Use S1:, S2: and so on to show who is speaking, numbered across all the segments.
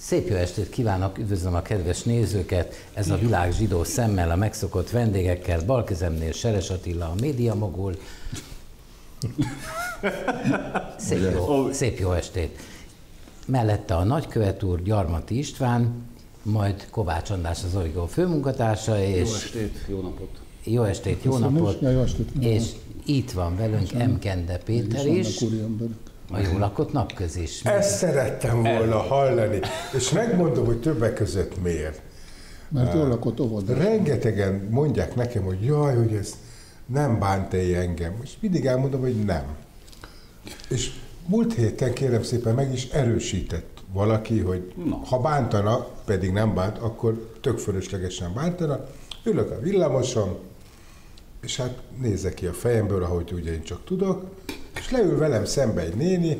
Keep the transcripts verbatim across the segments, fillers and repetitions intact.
S1: Szép jó estét kívánok, üdvözlöm a kedves nézőket, ez a Világ zsidó szemmel, a megszokott vendégekkel, bal kezemnél Seres Attila, a médiamogul. Szép jó, szép jó estét. Mellette a nagykövet úr, Gyarmati István, majd Kovács András, az Origó főmunkatársa, és...
S2: Jó estét, jó napot!
S1: Jó estét, jó napot!
S3: Jó estét,
S1: és itt van velünk M. Kende Péter is, a Jó lakott napközis.
S4: Ezt szerettem volna hallani, és megmondom, hogy többek között miért.
S3: Mert jól lakott óvodás.
S4: Rengetegen mondják nekem, hogy jaj, hogy ez nem bánt -e engem. Most mindig elmondom, hogy nem. És múlt héten kérem szépen meg is erősített valaki, hogy no. ha bántana, pedig nem bánt, akkor tök fölöslegesen bántana. Ülök a villamoson, és hát nézek ki a fejemből, ahogy ugye én csak tudok, és leül velem szembe egy néni,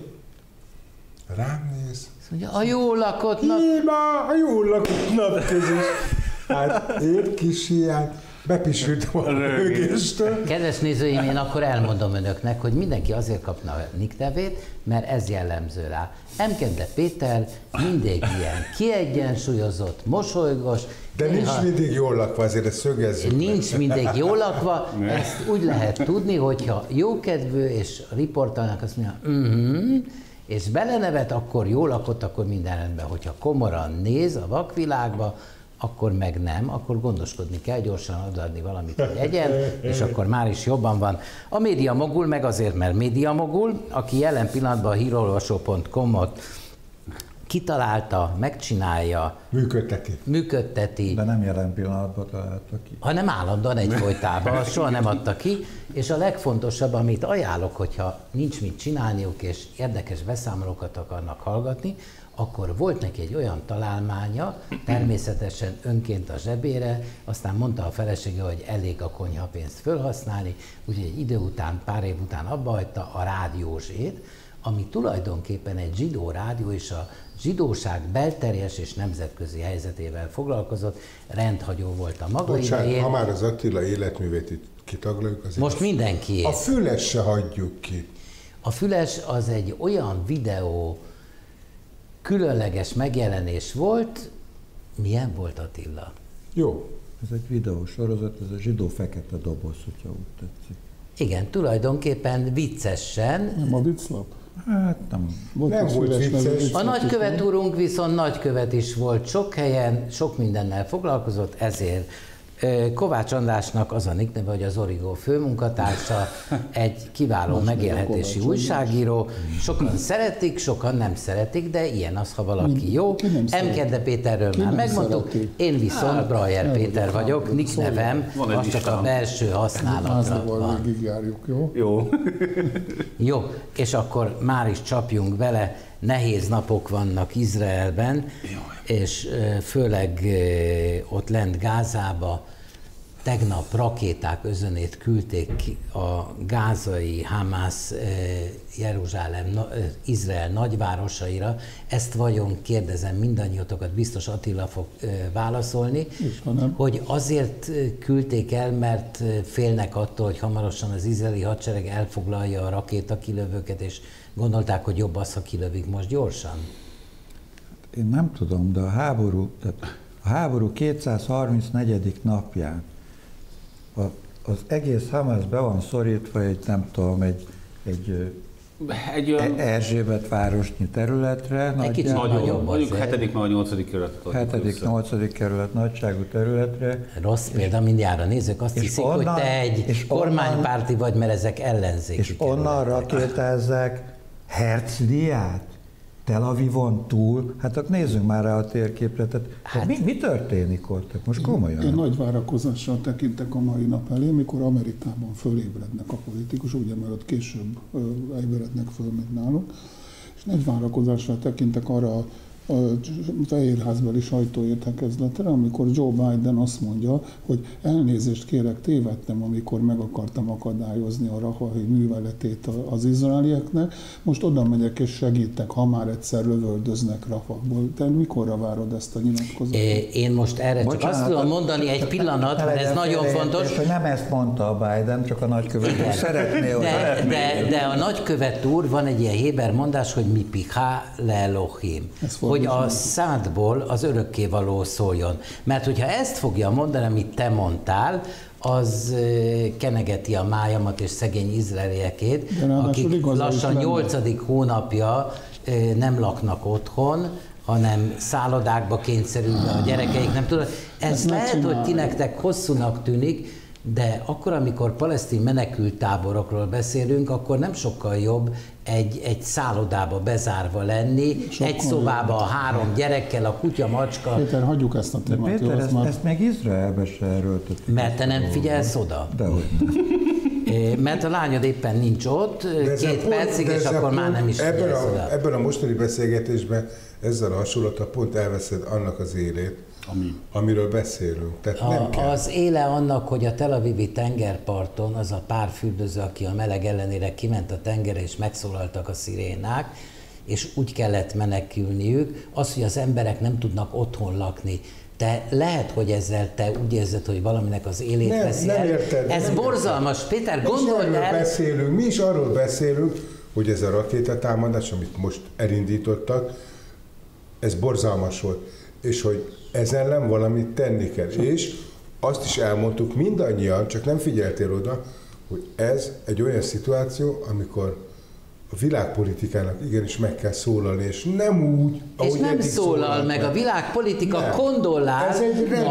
S4: rám néz.
S1: Mondja, a jó lakott nap...
S4: Híma, a jó lakott napközis. Hát én kis hiány, bepisültem a rögéstől.
S1: Kedves nézőim, én akkor elmondom önöknek, hogy mindenki azért kapna a nick nevét, mert ez jellemző rá. M. Kende Péter mindig ilyen kiegyensúlyozott, mosolygos.
S4: De nincs ha... mindig jól lakva, azért ezt szögezzük.
S1: Nincs meg. mindig jól lakva, ezt úgy lehet tudni, hogyha jókedvű és a riportalnak azt mondja, uh-huh, és belenevet, akkor jól lakott, akkor minden rendben. Hogyha komoran néz a vakvilágba, akkor meg nem, akkor gondoskodni kell, gyorsan adni valamit, hogy egyen, és akkor már is jobban van. A médiamogul meg azért, mert médiamogul, aki jelen pillanatban a hírolvasó pont com-ot kitalálta, megcsinálja,
S4: működteti.
S1: működteti.
S5: De nem jelen pillanatban találta ki.
S1: Hanem állandóan egyfolytában, soha nem adta ki, és a legfontosabb, amit ajánlok, hogyha nincs mit csinálniuk, és érdekes beszámolókat akarnak hallgatni, akkor volt neki egy olyan találmánya, természetesen önként a zsebére, aztán mondta a felesége, hogy elég a konyhapénzt fölhasználni, úgyhogy egy idő után, pár év után abba hagyta a rádiózsét, ami tulajdonképpen egy zsidó rádió, és a zsidóság belterjes és nemzetközi helyzetével foglalkozott, rendhagyó volt a maga
S4: Bocsánat,
S1: idején.
S4: ha már az Attila életművét itt kitaglaljuk, azért
S1: most mindenkié.
S4: A Füles se hagyjuk ki.
S1: A Füles az egy olyan videó, különleges megjelenés volt. Milyen volt, Attila?
S4: Jó.
S5: Ez egy videósorozat, ez a zsidó fekete doboz, hogyha úgy tetszik.
S1: Igen, tulajdonképpen viccesen.
S3: Nem a vicclap?
S5: Hát nem.
S4: Volt nem volt vicces.
S1: A nagykövet úrunk viszont nagykövet is volt sok helyen, sok mindennel foglalkozott, ezért Kovács Andrásnak az a nickneve, hogy az Origó főmunkatársa, egy kiváló megélhetési újságíró. Sokan szeretik, sokan nem szeretik, de ilyen az, ha valaki jó. M. Kende Péterről már megmondtuk, én viszont Brajer Péter vagyok, nicknevem, az csak a belső használatra van.
S3: Jó?
S2: Jó.
S1: Jó, és akkor már is csapjunk bele, nehéz napok vannak Izraelben, és főleg ott lent Gázába tegnap rakéták özönét küldték ki a gázai Hamász Jeruzsálem, Izrael nagyvárosaira. Ezt vajon kérdezem mindannyiótokat, biztos Attila fog válaszolni, hogy azért küldték el, mert félnek attól, hogy hamarosan az izraeli hadsereg elfoglalja a rakétakilövőket, és gondolták, hogy jobb az, ha kilövik most gyorsan?
S5: Én nem tudom, de a háború, tehát a háború kétszázharmincnegyedik napján a, az egész Hamász be van szorítva egy, nem tudom, egy, egy, egy olyan... Erzsébet városnyi területre.
S1: Egy kicsit nagyobb,
S2: mondjuk hetedik vagy nyolcadik kerület.
S5: hetedik nyolcadik kerület nagyságú területre.
S1: Rossz példa, mindjárt nézők azt hiszik, onnan, hogy te egy kormánypárti onnan, vagy, mert ezek ellenzéki
S5: és kerületek. Onnan rakétázzák Herzliát, Tel Avivon túl, hát akkor nézzünk már rá a térképre, tehát hát, mi, mi történik ott? Most komolyan?
S3: Én, én nagy várakozással tekintek a mai nap elé, mikor Amerikában fölébrednek a politikusok, ugye mert ott később ébrednek föl, mint nálunk, és nagy várakozással tekintek arra a a Fehérházbeli sajtóértekezletre, amikor Joe Biden azt mondja, hogy elnézést kérek, tévedtem, amikor meg akartam akadályozni a Rafah műveletét az izraelieknek, most oda megyek és segítek, ha már egyszer lövöldöznek Rafahból. Te mikorra várod ezt a nyilatkozatot?
S1: Én most erre csak Bocsánat, azt tudom mondani egy pillanat, mert ez nagyon fontos.
S5: Hogy nem ezt mondta a Biden, csak a nagykövet úr szeretné.
S1: De, de, de a nagykövet úr, van egy ilyen héber mondás, hogy mi pichá le Elohim. hogy a szádból az örökkévaló szóljon. Mert hogyha ezt fogja mondani, amit te mondtál, az kenegeti a májamat és szegény izraeliekét, akik lassan nyolcadik hónapja nem laknak otthon, hanem szállodákba kényszerülve a gyerekeik, nem tudom. Ez, ez lehet, hogy ti nektek hosszúnak tűnik, de akkor, amikor palesztin menekülttáborokról beszélünk, akkor nem sokkal jobb egy, egy szállodába bezárva lenni, sokkal egy szobába a három gyerekkel, a kutya, macska.
S3: Péter, hagyjuk ezt a témát.
S5: De Péter, ezt, már... ezt még Izraelbe se erőltetik.
S1: Mert te nem figyelsz oda?
S5: Dehogy nem.
S1: Mert a lányod éppen nincs ott, két pont, percig, és akkor pont, már nem is
S4: ebben
S1: figyelsz
S4: a,
S1: oda.
S4: Ebben a mostani beszélgetésben ezzel a hasonlattal pont elveszed annak az élét, Ami. amiről beszélünk. Tehát
S1: a,
S4: nem kell.
S1: Az éle annak, hogy a Tel Avivi tengerparton az a pár fürdőző, aki a meleg ellenére kiment a tengerre, és megszólaltak a szirénák, és úgy kellett menekülniük, az, hogy az emberek nem tudnak otthon lakni. Te lehet, hogy ezzel te úgy érzed, hogy valaminek az élét
S4: nem,
S1: veszi
S4: nem
S1: el.
S4: érted,
S1: Ez
S4: nem
S1: borzalmas.
S4: érted.
S1: Péter,
S4: mi
S1: gondolj el!
S4: Beszélünk, mi is arról beszélünk, hogy ez a rakétatámadás, amit most elindítottak, ez borzalmas volt. És hogy ezen nem valamit tenni kell. És azt is elmondtuk mindannyian, csak nem figyeltél oda, hogy ez egy olyan szituáció, amikor a világpolitikának igenis meg kell szólalni, és nem úgy,
S1: és nem szólal meg. meg. A világpolitika nem. kondolál az,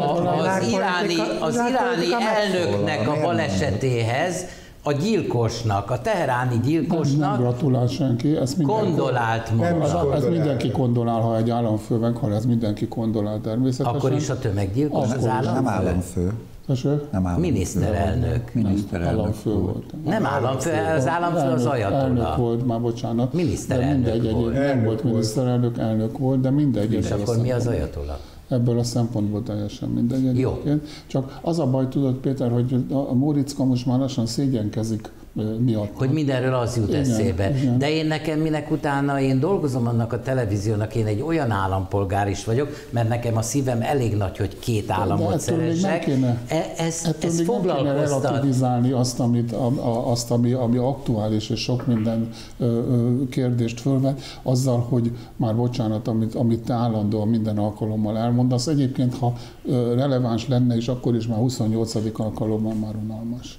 S1: az iráni, az iráni elnöknek a balesetéhez, a gyilkosnak, a teheráni gyilkosnak.
S3: Nem, nem gratulál senki. Ezt
S1: kondolált mondta.
S3: Ez mindenki kondolál, ha egy államfő meghal, ez mindenki kondolál természetesen.
S1: Akkor is a tömeggyilkos az államfő?
S5: Nem államfő.
S3: Nem
S1: államfő. Miniszterelnök.
S3: Miniszterelnök államfő volt.
S1: Nem államfő, az államfő az ajatolla.
S3: Elnök volt, már bocsánat.
S1: Miniszterelnök
S3: mindegy,
S1: volt.
S3: Nem volt miniszterelnök, elnök volt, de mindegy.
S1: És akkor mi az ajatolla?
S3: Ebből a szempontból teljesen mindegy.
S1: Jó.
S3: Csak az a baj, tudod, Péter, hogy a Móriczka most már lassan szégyenkezik miatt.
S1: Hogy mindenről az jut igen, eszébe. Igen. De én nekem minek utána, én dolgozom annak a televíziónak, én egy olyan állampolgár is vagyok, mert nekem a szívem elég nagy, hogy két államot szeressek.
S3: E, ez ez foglalkoztat. Nem kéne relativizálni azt, amit, a, a, azt ami, ami aktuális, és sok minden ö, ö, kérdést fölvet, azzal, hogy már bocsánat, amit, amit te állandóan minden alkalommal elmondasz. Egyébként, ha ö, releváns lenne, és akkor is már huszonnyolcadik alkalommal már unalmas.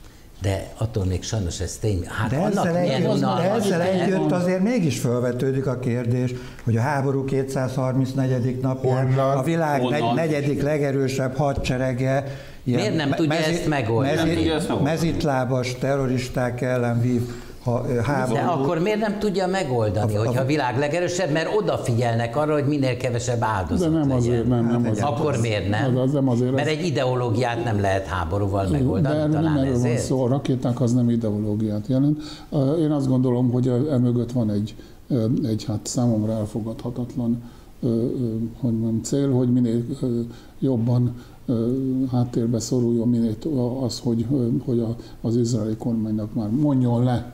S1: De attól még sajnos ez tény. Hát
S5: de ezzel, együtt, de ezzel együtt azért mégis felvetődik a kérdés, hogy a háború kétszázharmincnegyedik napján Honnan? a világ Honnan? negyedik legerősebb hadserege
S1: miért nem tudja mezi, ezt megoldani?
S5: Mezi, mezitlábas terroristák ellen vív háború.
S1: De akkor miért nem tudja megoldani, a, hogyha a világ legerősebb, mert odafigyelnek arra, hogy minél kevesebb áldozat
S3: de nem
S1: legyen.
S3: Azért, nem, nem azért.
S1: Akkor miért nem?
S3: Az, az nem azért,
S1: mert egy ideológiát nem lehet háborúval megoldani.
S3: De erről
S1: talán
S3: nem erről van szó, a rakéták az nem ideológiát jelent. Én azt gondolom, hogy emögött van egy, egy hát számomra elfogadhatatlan hogy mondjam, cél, hogy minél jobban háttérbe szoruljon minél az, hogy, hogy az izraeli kormánynak már mondjon le.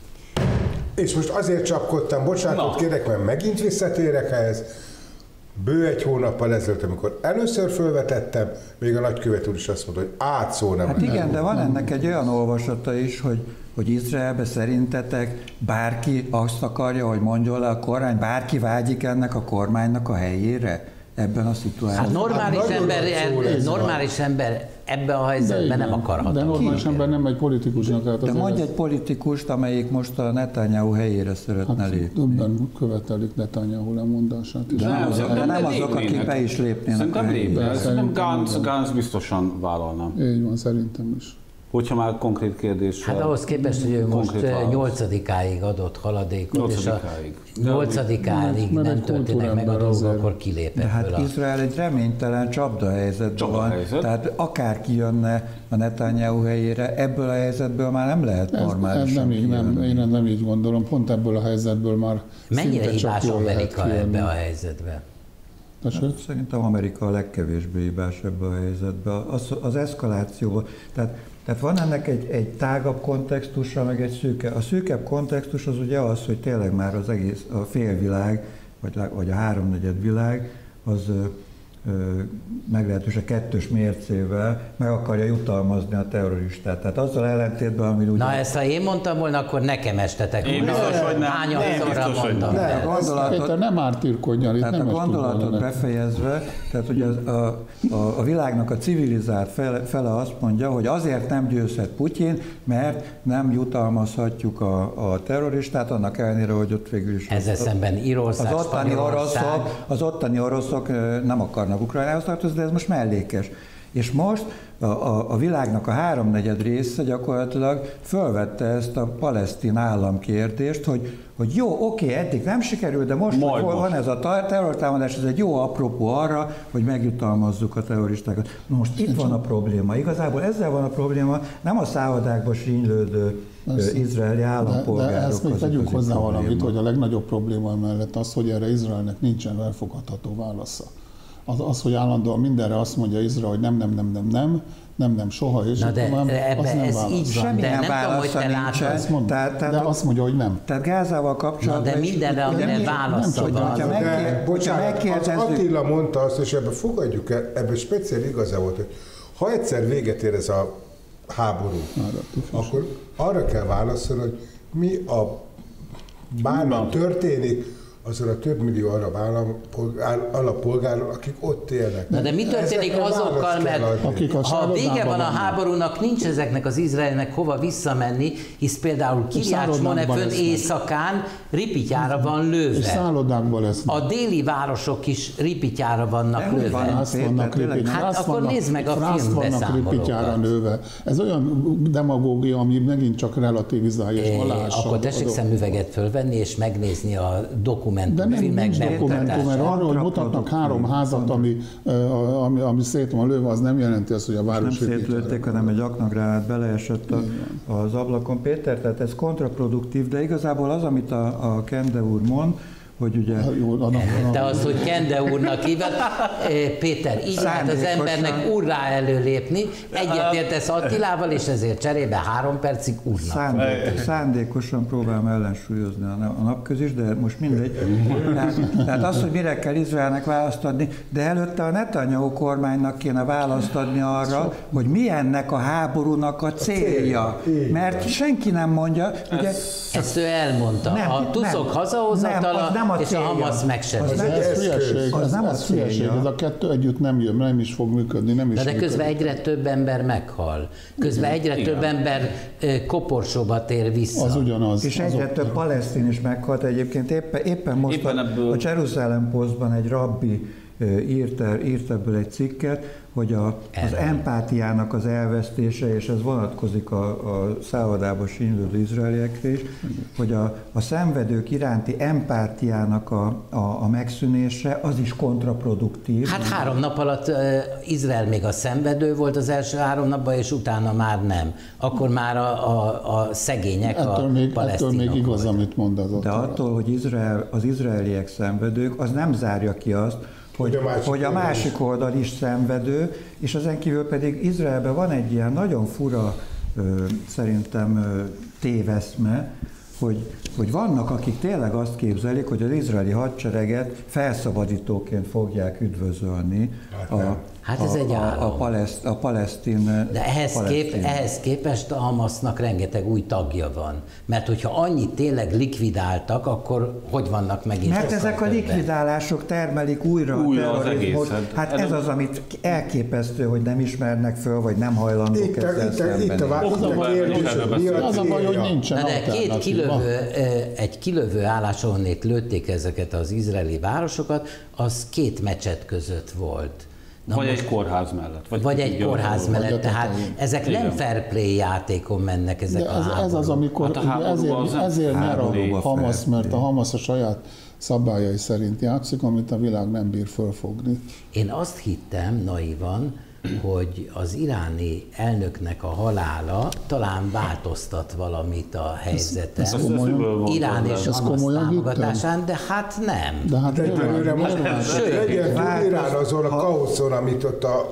S4: És most azért csapkodtam, bocsánatot kérek, mert megint visszatérek ehhez. Bő egy hónappal ezelőtt, amikor először felvetettem, még a nagykövet úr is azt mondta, hogy átszó nem.
S5: Hát igen, de van ennek egy olyan olvasata is, hogy, hogy Izraelbe szerintetek bárki azt akarja, hogy mondjon le a kormány, bárki vágyik ennek a kormánynak a helyére ebben a szituációban.
S1: Hát normális, hát ember, ember, normális ember ebben a helyzetben nem akarható.
S3: De normális
S1: ki.
S3: ember nem egy politikusnak.
S5: De, de mondj egy politikust, amelyik most a Netanyahu helyére szeretne hát lépni.
S3: Többen követelik Netanyahu lemondását.
S5: De nem, azok, de nem azok, akik be is lépnének.
S2: Szerintem lépnének. Szerintem Gantz, Gantz biztosan vállalna.
S3: Így van, szerintem is.
S2: Hogyha már konkrét kérdés.
S1: Hát ahhoz képest, hogy ő most nyolcadikáig adott haladékot, és a nyolcadikáig nem történnek meg a dolgok, akkor kilépett.
S5: De hát Izrael egy reménytelen csapdahelyzetben van, helyzet. Tehát akárki jönne a Netanyahu helyére, ebből a helyzetből már nem lehet normálisan.
S3: Ez, ez nem, nem, én nem így gondolom, pont ebből a helyzetből már
S1: mennyire hibás Amerika ebbe a helyzetbe?
S5: Hát, szerintem Amerika a legkevésbé hibás ebbe a helyzetbe. Az, az eszkalációban. Tehát Tehát van ennek egy, egy tágabb kontextusa, meg egy szűke. A szűkebb kontextus az ugye az, hogy tényleg már az egész, a félvilág, vagy, vagy a háromnegyed világ, az meglehetősen kettős mércével meg akarja jutalmazni a terroristát. Tehát azzal ellentétben, ami ugye...
S1: Na ezt ha én mondtam volna, akkor nekem estetek.
S2: Én biztos, hogy nem.
S1: Hányadszorra mondtam.
S5: De, a gondolatot,
S3: Péter, nem ártírkodjál, itt
S5: tehát
S3: nem
S5: a gondolatot befejezve, tehát ugye a, a, a, a világnak a civilizált fele, fele azt mondja, hogy azért nem győzhet Putyin, mert nem jutalmazhatjuk a, a terroristát, annak ellenére, hogy ott végül is...
S1: Ezzel
S5: az,
S1: szemben Írország,
S5: az ottani oroszok, az ottani oroszok nem akarnak Ukrajnához tartozni, de ez most mellékes. És most a, a, a világnak a háromnegyed része gyakorlatilag fölvette ezt a palesztin államkérdést, hogy, hogy jó, oké, eddig nem sikerült, de most,
S2: Majd
S5: hol
S2: most.
S5: van ez a terrortámadás, ez egy jó apropó arra, hogy megjutalmazzuk a terroristákat. Na most itt van a probléma. Igazából ezzel van a probléma, nem a szállodákba sínylődő izraeli állampolgárok.
S3: De, de ezt még tegyünk hozzá
S5: probléma.
S3: valamit, hogy a legnagyobb probléma mellett az, hogy erre Izraelnek nincsen elfogadható válasza. Az, az, hogy állandóan mindenre azt mondja Izrael, hogy nem, nem, nem, nem, nem, nem, nem, soha, és
S1: Na de
S3: nem,
S1: ebbe,
S3: az nem
S1: ez
S3: válasz.
S1: így van, de
S5: Semmilyen
S1: nem tudom, hogy te
S5: válasza
S1: látod.
S5: nincsen.
S3: Azt mondom,
S5: Tehát- tehát-
S3: de azt mondja, hogy nem.
S5: Tehát Gázával kapcsolatban...
S1: Na de
S5: is-
S1: mindenre,
S5: ugye
S1: amire
S5: mi-
S1: válasza
S5: nem tudom,
S1: van.
S5: hogyha
S4: De,
S5: megkér- hogyha
S4: bocsánat, az
S5: megkérdezzük...
S4: Attila mondta azt, és ebben fogadjuk el, ebben speciál igaza volt, hogy ha egyszer véget ér ez a háború, akkor arra kell válaszolni, hogy mi a bármi történik, azon a több millió arab állampolgár, alapolgárról, akik ott élnek.
S1: Na de mi történik
S4: Ezekre
S1: azokkal,
S4: választ kell
S1: mert
S4: adni.
S3: Akik a
S1: ha vége
S3: szállodában
S1: van a
S3: vannak.
S1: háborúnak, nincs ezeknek az Izraelnek hova visszamenni, hisz például Kiryat
S3: szállodákban
S1: Shmone fönn
S3: lesznek.
S1: éjszakán ripityára van
S3: És
S1: lőve.
S3: szállodákban lesznek.
S1: A déli városok is ripityára vannak
S5: De hogy van
S1: lőve.
S3: Frászt vannak
S5: Péter,
S3: ripityára.
S1: Hát
S3: frászt
S1: akkor
S3: vannak-
S1: nézd meg a
S3: frászt vannak
S1: filmbeszámolókat.
S3: ripityára nőve. Ez olyan demagógia, ami megint csak relativizálja és
S1: É,
S3: aláássa.
S1: Akkor tessék szemüveget fölvenni és megnézni a
S3: De nem, nincs
S1: dokumentumfilmekben.
S3: dokumentum, mert arról, hogy mutatnak három házat, ami, eh, ami, ami szét van lőve, az nem jelenti azt, hogy a
S5: Nem
S3: város
S5: szétlőtték, hanem egy aknagránát beleesett a, az ablakon. Péter, tehát ez kontraproduktív, de igazából az, amit a, a Kende úr mond, hogy ugye...
S3: Jó, a, a,
S1: Te az, hogy Kende úrnak hívod. Eh, Péter, így lehet az
S5: Szándékosan.
S1: embernek urrá előlépni. Egyetértesz Attilával, és ezért cserébe három percig úrnak.
S5: Szándék, szándékosan próbálom ellensúlyozni a na- a napközis, de most mindegy. Tehát, tehát az, hogy mire kell Izraelnek választ adni, de előtte a Netanyahu kormánynak kéne választ adni arra, hogy mi ennek a háborúnak a célja. Mert senki nem mondja, ugye...
S1: Ezt ő elmondta.
S5: Nem,
S1: a
S5: nem.
S1: tuszok
S5: Nem,
S1: hazahozatala
S5: az nem a
S1: és a
S5: célja.
S1: Hamas
S5: Az
S1: megsebzése.
S5: nem-
S3: ez
S4: eszköz.
S3: hülyeség,
S5: Az
S3: ez,
S5: nem a
S3: ez hülyeség,
S5: célja.
S3: ez a kettő együtt nem jön, nem is fog működni, nem is
S1: De, de közben
S3: működik.
S1: egyre több ember meghal. Közben egyre
S2: Igen.
S1: több ember ö, koporsóba tér vissza.
S3: Az ugyanaz.
S5: És
S3: azok-
S5: egyre több palesztin is meghalt egyébként. Éppen, éppen most
S2: Éppen
S5: a,
S2: ebből-
S5: a Jerusalem Postban egy rabbi ö, írt, el- írt ebből egy cikket, hogy a, az
S1: Erről.
S5: empátiának az elvesztése, és ez vonatkozik a, a szállodába sínylődő izraeliekre is, hogy a, a szenvedők iránti empátiának a, a, a megszűnése az is kontraproduktív.
S1: Hát három nap alatt ö, Izrael még a szenvedő volt az első három napban, és utána már nem. Akkor már a, a, a szegények,
S3: Ettől
S1: a
S3: még, ettől
S1: palesztinok
S3: még igaz,
S1: voltak.
S3: amit mond az ott.
S5: De attól, hogy Izrael, az izraeliek szenvedők, az nem zárja ki azt, hogy,
S4: Hogy a másik
S5: hogy a
S4: oldal
S5: másik oldal is szenvedő, és ezen kívül pedig Izraelben van egy ilyen nagyon fura, ö, szerintem ö, téveszme, hogy, hogy vannak, akik tényleg azt képzelik, hogy az izraeli hadsereget felszabadítóként fogják üdvözölni a,
S1: Hát ez
S5: a,
S1: egy
S5: a, a,
S1: álom.
S5: paleszt, a palesztin
S1: De ehhez,
S5: palesztin.
S1: kép, ehhez képest a Hamasnak rengeteg új tagja van. Mert hogyha annyit tényleg likvidáltak, akkor hogy vannak megint
S5: Mert
S1: sokkal
S5: ezek a
S1: többen?
S5: likvidálások termelik újra,
S2: Újra
S5: a
S2: az
S5: terrorizmust.
S2: egészet.
S5: Hát
S2: Ez
S5: ez
S2: a-
S5: az, amit elképesztő, hogy nem ismernek föl, vagy nem hajlandók
S4: Itt, a-
S5: ezzel
S4: itt, a- itt a
S5: szembenézni.
S4: vá- itt a
S2: Októberben
S4: kérdés,
S2: is erről
S4: hogy mi a
S3: Az a baj, hogy
S4: célja.
S3: nincsen
S1: Na de két
S3: alternatíva.
S1: kilövő, ö, egy kilövő állás, ahonnét lőtték ezeket az izraeli városokat, az két mecset között volt. Na
S2: Vagy
S1: most-
S2: egy kórház mellett.
S1: Vagy egy
S2: tudja,
S1: kórház
S2: hol van.
S1: mellett,
S3: Vagy a
S1: tehát
S3: tetején.
S1: ezek
S2: Igen.
S1: nem fair play játékon mennek ezek
S3: De
S1: a
S3: ez, ez az,
S1: háborúk.
S3: amikor
S2: Hát a
S3: ugye
S2: háborúban az
S3: ezért,
S2: nem
S3: ezért nyer a
S5: háborúban
S3: Hamas,
S5: fair
S3: mert a
S5: play.
S3: Hamas a saját szabályai szerint játszik, amit a világ nem bír fölfogni.
S1: Én azt hittem naivan, hogy az iráni elnöknek a halála talán változtat valamit a helyzeten.
S3: ez
S2: Ezt
S3: komolyan-
S2: szívből mondtam,
S1: Irán
S2: de-
S1: és
S3: Ezt
S1: Hamas
S3: komolyan
S1: támogatásán, de hát nem.
S3: De hát
S4: De egyelőre
S3: nyilván-
S4: most
S3: nyilván-
S1: Sőt,
S4: legyen túl
S5: változ-
S4: Irán azon a
S5: ha-
S4: kaoszon, amit ott a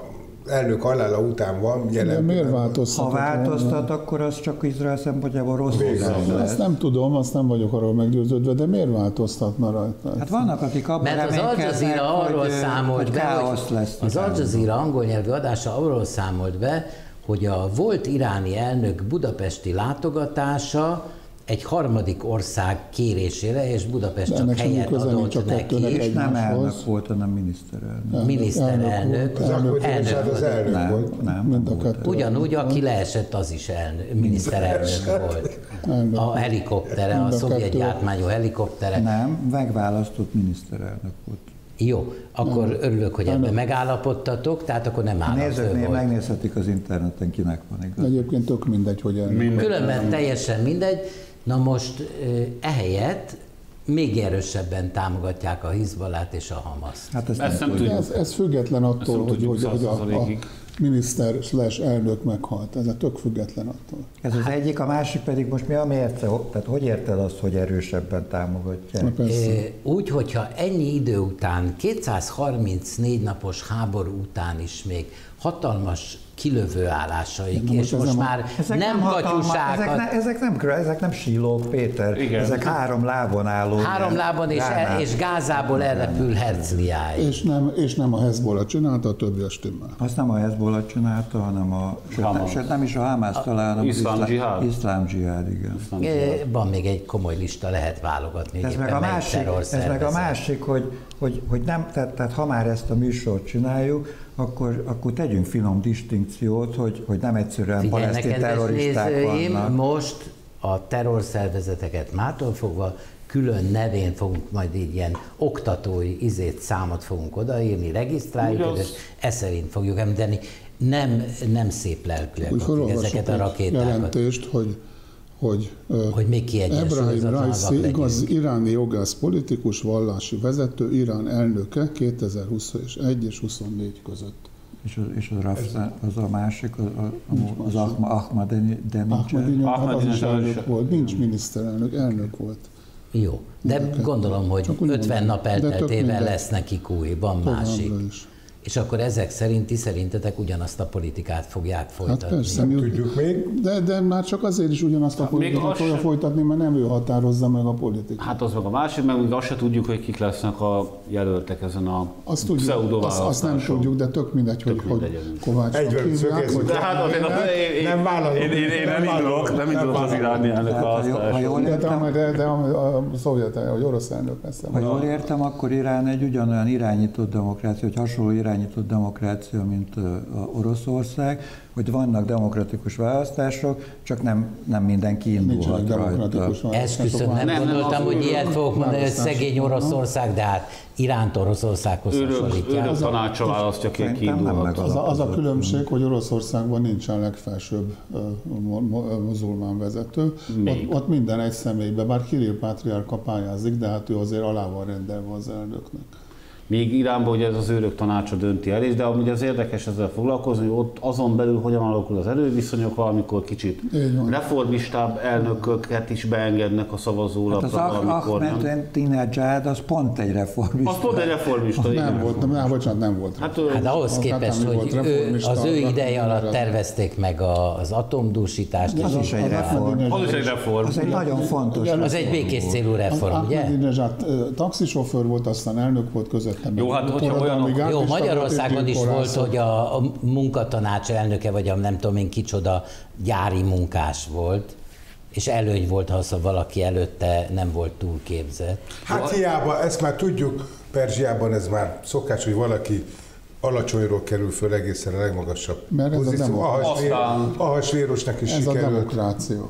S4: elnök halála után van jelen.
S3: De miért változtatott?
S5: Ha változtat, akkor az csak Izrael szempontjából rossz irány lesz.
S3: Ezt nem tudom, azt nem vagyok arról meggyőződve, de miért változtatna rajta?
S5: Hát vannak, akik abban
S1: Mert az Al Jazeera arról számolt be, hogy
S5: lesz
S1: az Al Jazeera angol nyelvű adása arról számolt be, hogy a volt iráni elnök budapesti látogatása egy harmadik ország kérésére, és Budapest csak helyet adott
S3: csak
S1: neki.
S5: És nem elnök volt, hanem miniszterelnök.
S1: Miniszterelnök.
S4: Az akkor elnök, az elnök
S5: Nem,
S4: volt.
S5: nem,
S3: Mind a
S5: nem volt.
S3: kettő.
S1: Ugyanúgy, aki leesett, az is elnök, miniszterelnök volt.
S3: Elnök.
S1: A helikoptere, a
S3: Mind a
S1: szovjet
S3: kettő.
S1: gyártmányú helikoptere.
S5: Nem, megválasztott miniszterelnök volt.
S1: Jó, akkor örülök, hogy ebben megállapodtatok, tehát akkor nem
S5: A
S1: államfő
S5: nézőknél
S1: volt.
S5: megnézhetik az interneten, kinek van igaz.
S3: Egyébként tök mindegy, hogy elnök.
S1: Különben teljesen mindegy. Na most ehelyett még erősebben támogatják a Hizballát és a Hamaszt.
S5: Hát ezt,
S2: Ezt
S5: nem
S2: nem
S5: tudjuk.
S2: tudjuk.
S3: Ez, ez független attól,
S2: nem
S3: hogy,
S2: tudjuk
S3: hogy, hogy a, a
S2: százszázalékig.
S3: miniszter slash elnök meghalt. Ez a tök független attól.
S5: Ez az egyik, a másik pedig most mi a mérce? Tehát hogy érted azt, hogy erősebben támogatják?
S3: Na persze.
S1: Eh, Úgy, hogyha ennyi idő után, kétszázharmincnégy napos háború után is még hatalmas kilövő állásaik,
S3: Na
S1: és
S3: most ez
S1: most
S3: nem a-
S1: már
S5: Ezek
S1: nem
S5: hatalma-
S1: katyusákat,
S5: ezek, ne, ezek, nem, ezek nem sílók, Péter.
S2: Igen.
S5: Ezek három lábon álló.
S1: három lábon és, el, és Gázából elrepül Herzliáig.
S3: És nem, és nem a Hezbollah csinálta, a többi a stimmel.
S5: Azt nem a Hezbollah csinálta, hanem a, sőt, nem,
S2: Hamas.
S5: sőt, nem is a Hamász talán, hanem az
S2: Iszlám dzsihád.
S5: Iszlám dzsihád, igen.
S1: Eh, Van még egy komoly lista, lehet válogatni, hogy
S5: Ez meg,
S1: éppen
S5: a
S1: melyik
S5: másik, ez meg a
S1: terrorszervezet.
S5: másik, hogy, hogy, hogy nem, tehát, tehát ha már ezt a műsort csináljuk, akkor, akkor tegyünk finom distinkciót, hogy, hogy nem egyszerűen
S1: Figyelj,
S5: palesztin
S1: kedves
S5: terroristák
S1: nézőim,
S5: vannak.
S1: most a terrorszervezeteket mától fogva külön nevén fogunk majd így ilyen oktatói izét, számot fogunk odaírni, regisztráljuk,
S2: Igaz.
S1: és ez szerint fogjuk említeni. Nem, nem szép lelkűek,
S3: Úgy
S1: akik
S3: felolvasok
S1: ezeket a
S3: egy
S1: rakétákat.
S3: jelentést, hogy hogy, ö,
S1: Hogy még kiegyensúlyozatlanabbak
S3: Ebrahim Raisi,
S1: legyünk.
S3: igaz iráni jogász, politikus, vallási vezető, Irán elnöke kétezer-huszonegy és huszonnégy között.
S5: És, az, és az, Rafsan, az a másik, az, az Ahma, Ahmadinejad.
S3: Ahmadinejad az is
S2: Ahmadinejad
S3: elnök
S2: is-
S3: volt, nincs miniszterelnök, elnök volt.
S1: Jó, de gondolom, hogy
S3: Csak úgy
S1: ötven
S3: mondom.
S1: nap
S3: De tök
S1: elteltével
S3: mindegy.
S1: lesz nekik új, van
S3: Továbbra
S1: másik.
S3: is.
S1: És akkor ezek szerint, ti szerintetek ugyanazt a politikát fogják
S3: Hát
S1: folytatni.
S3: persze,
S4: Nem
S3: mi-
S4: tudjuk még.
S3: De, de már csak azért is ugyanazt a
S2: még
S3: politikát
S2: az
S3: fogja
S2: sem-
S3: folytatni, mert nem ő határozza meg a politikát.
S2: Hát az meg a másik, meg még azt se tudjuk, hogy kik lesznek a jelöltek ezen a
S3: Azt, tudjuk, azt, azt nem
S2: pseudoválasztáson.
S3: tudjuk, de tök mindegy, hogy,
S2: Tök
S3: hogy
S2: mindegy.
S3: Kovács
S4: Egyben szögezzük.
S2: De hát azért
S4: Nem- nem vállalok.
S2: Én, én, én nem
S4: Nem
S2: indulok,
S4: vállalok.
S2: nem indulok az iráni elnök
S5: Tehát, ha, jól- ha
S2: választásra.
S5: jól
S3: De, de,
S5: értem,
S3: de, de a, a szovjet, hogy orosz elnök lesz.
S5: ha jól értem, akkor Irán egy ugyanolyan irányított demokrácia, vagy hasonló irányított demokrácia, mint ö, a Oroszország, hogy vannak demokratikus választások, csak nem, nem mindenki indulhat
S3: Nincsenek demokratikus
S5: rajta.
S3: választások.
S1: Esküszöm, nem,
S2: Nem, nem,
S1: gondoltam,
S2: az
S1: hogy
S2: őrök-
S1: ilyet fogok mondani, hogy
S3: választások
S1: szegény
S3: vannak.
S1: Oroszország, de hát Iránt Oroszországhoz
S2: Őrök,
S1: hasonlítják.
S2: őrök tanácsa választja ki, ki
S5: Szerintem nem
S2: indulhat.
S3: Az a, az a különbség, hogy Oroszországban nincsen legfelsőbb ö, mo- mo- muzulmán vezető.
S2: Még.
S3: Ott, ott minden egy személybe, bár Kirill pátriárka pályázik, de hát ő azért alá van rendelve az elnöknek.
S2: Még Iránban ugye ez az őrök tanácsa dönti el is, de amúgy az érdekes ezzel foglalkozni, hogy ott azon belül hogyan alakul az erőviszonyok, valamikor kicsit
S3: Így van.
S2: reformistább elnököket is beengednek a
S5: Hát az
S2: szavazólapra,
S5: Ah-
S2: valamikor nem.
S5: Ahmadinejad az pont egy reformista.
S2: Az pont egy reformista, igen.
S3: Nem volt, nem, nem, bocsánat, nem volt.
S2: Hát, ő-
S1: Hát ahhoz
S3: Az
S1: képest,
S3: Khatami
S1: hogy
S3: volt
S1: ő,
S3: reformista,
S1: az ő
S3: az
S1: ideje alatt
S3: az-
S1: tervezték meg a, az atomdúsítást,
S5: Az
S1: és
S5: is egy reform.
S3: Ahmadinejad-
S2: az is egy reform.
S5: Az egy nagyon fontos.
S1: az egy békés célú
S3: Az
S1: reform, ugye?
S3: Ahmadinejad ö, taxisofőr volt, aztán elnök volt közötte.
S2: Jó, hát hogyha olyanok-
S1: Jó, Magyarországon is volt, hogy a, a munkatanács elnöke, vagy a nem tudom én kicsoda gyári munkás volt, és előny volt, ha az, ha valaki előtte nem volt túlképzett.
S4: Hát hiába, ezt már tudjuk, Perzsiában ez már szokás, hogy valaki alacsonyról kerül föl egészen a legmagasabb
S3: Mert ez a
S4: pozíció.
S3: demokrácia.
S2: Aztán-
S4: Ahasvérosnak is
S3: Ez a
S4: sikerült.
S3: demokrácia.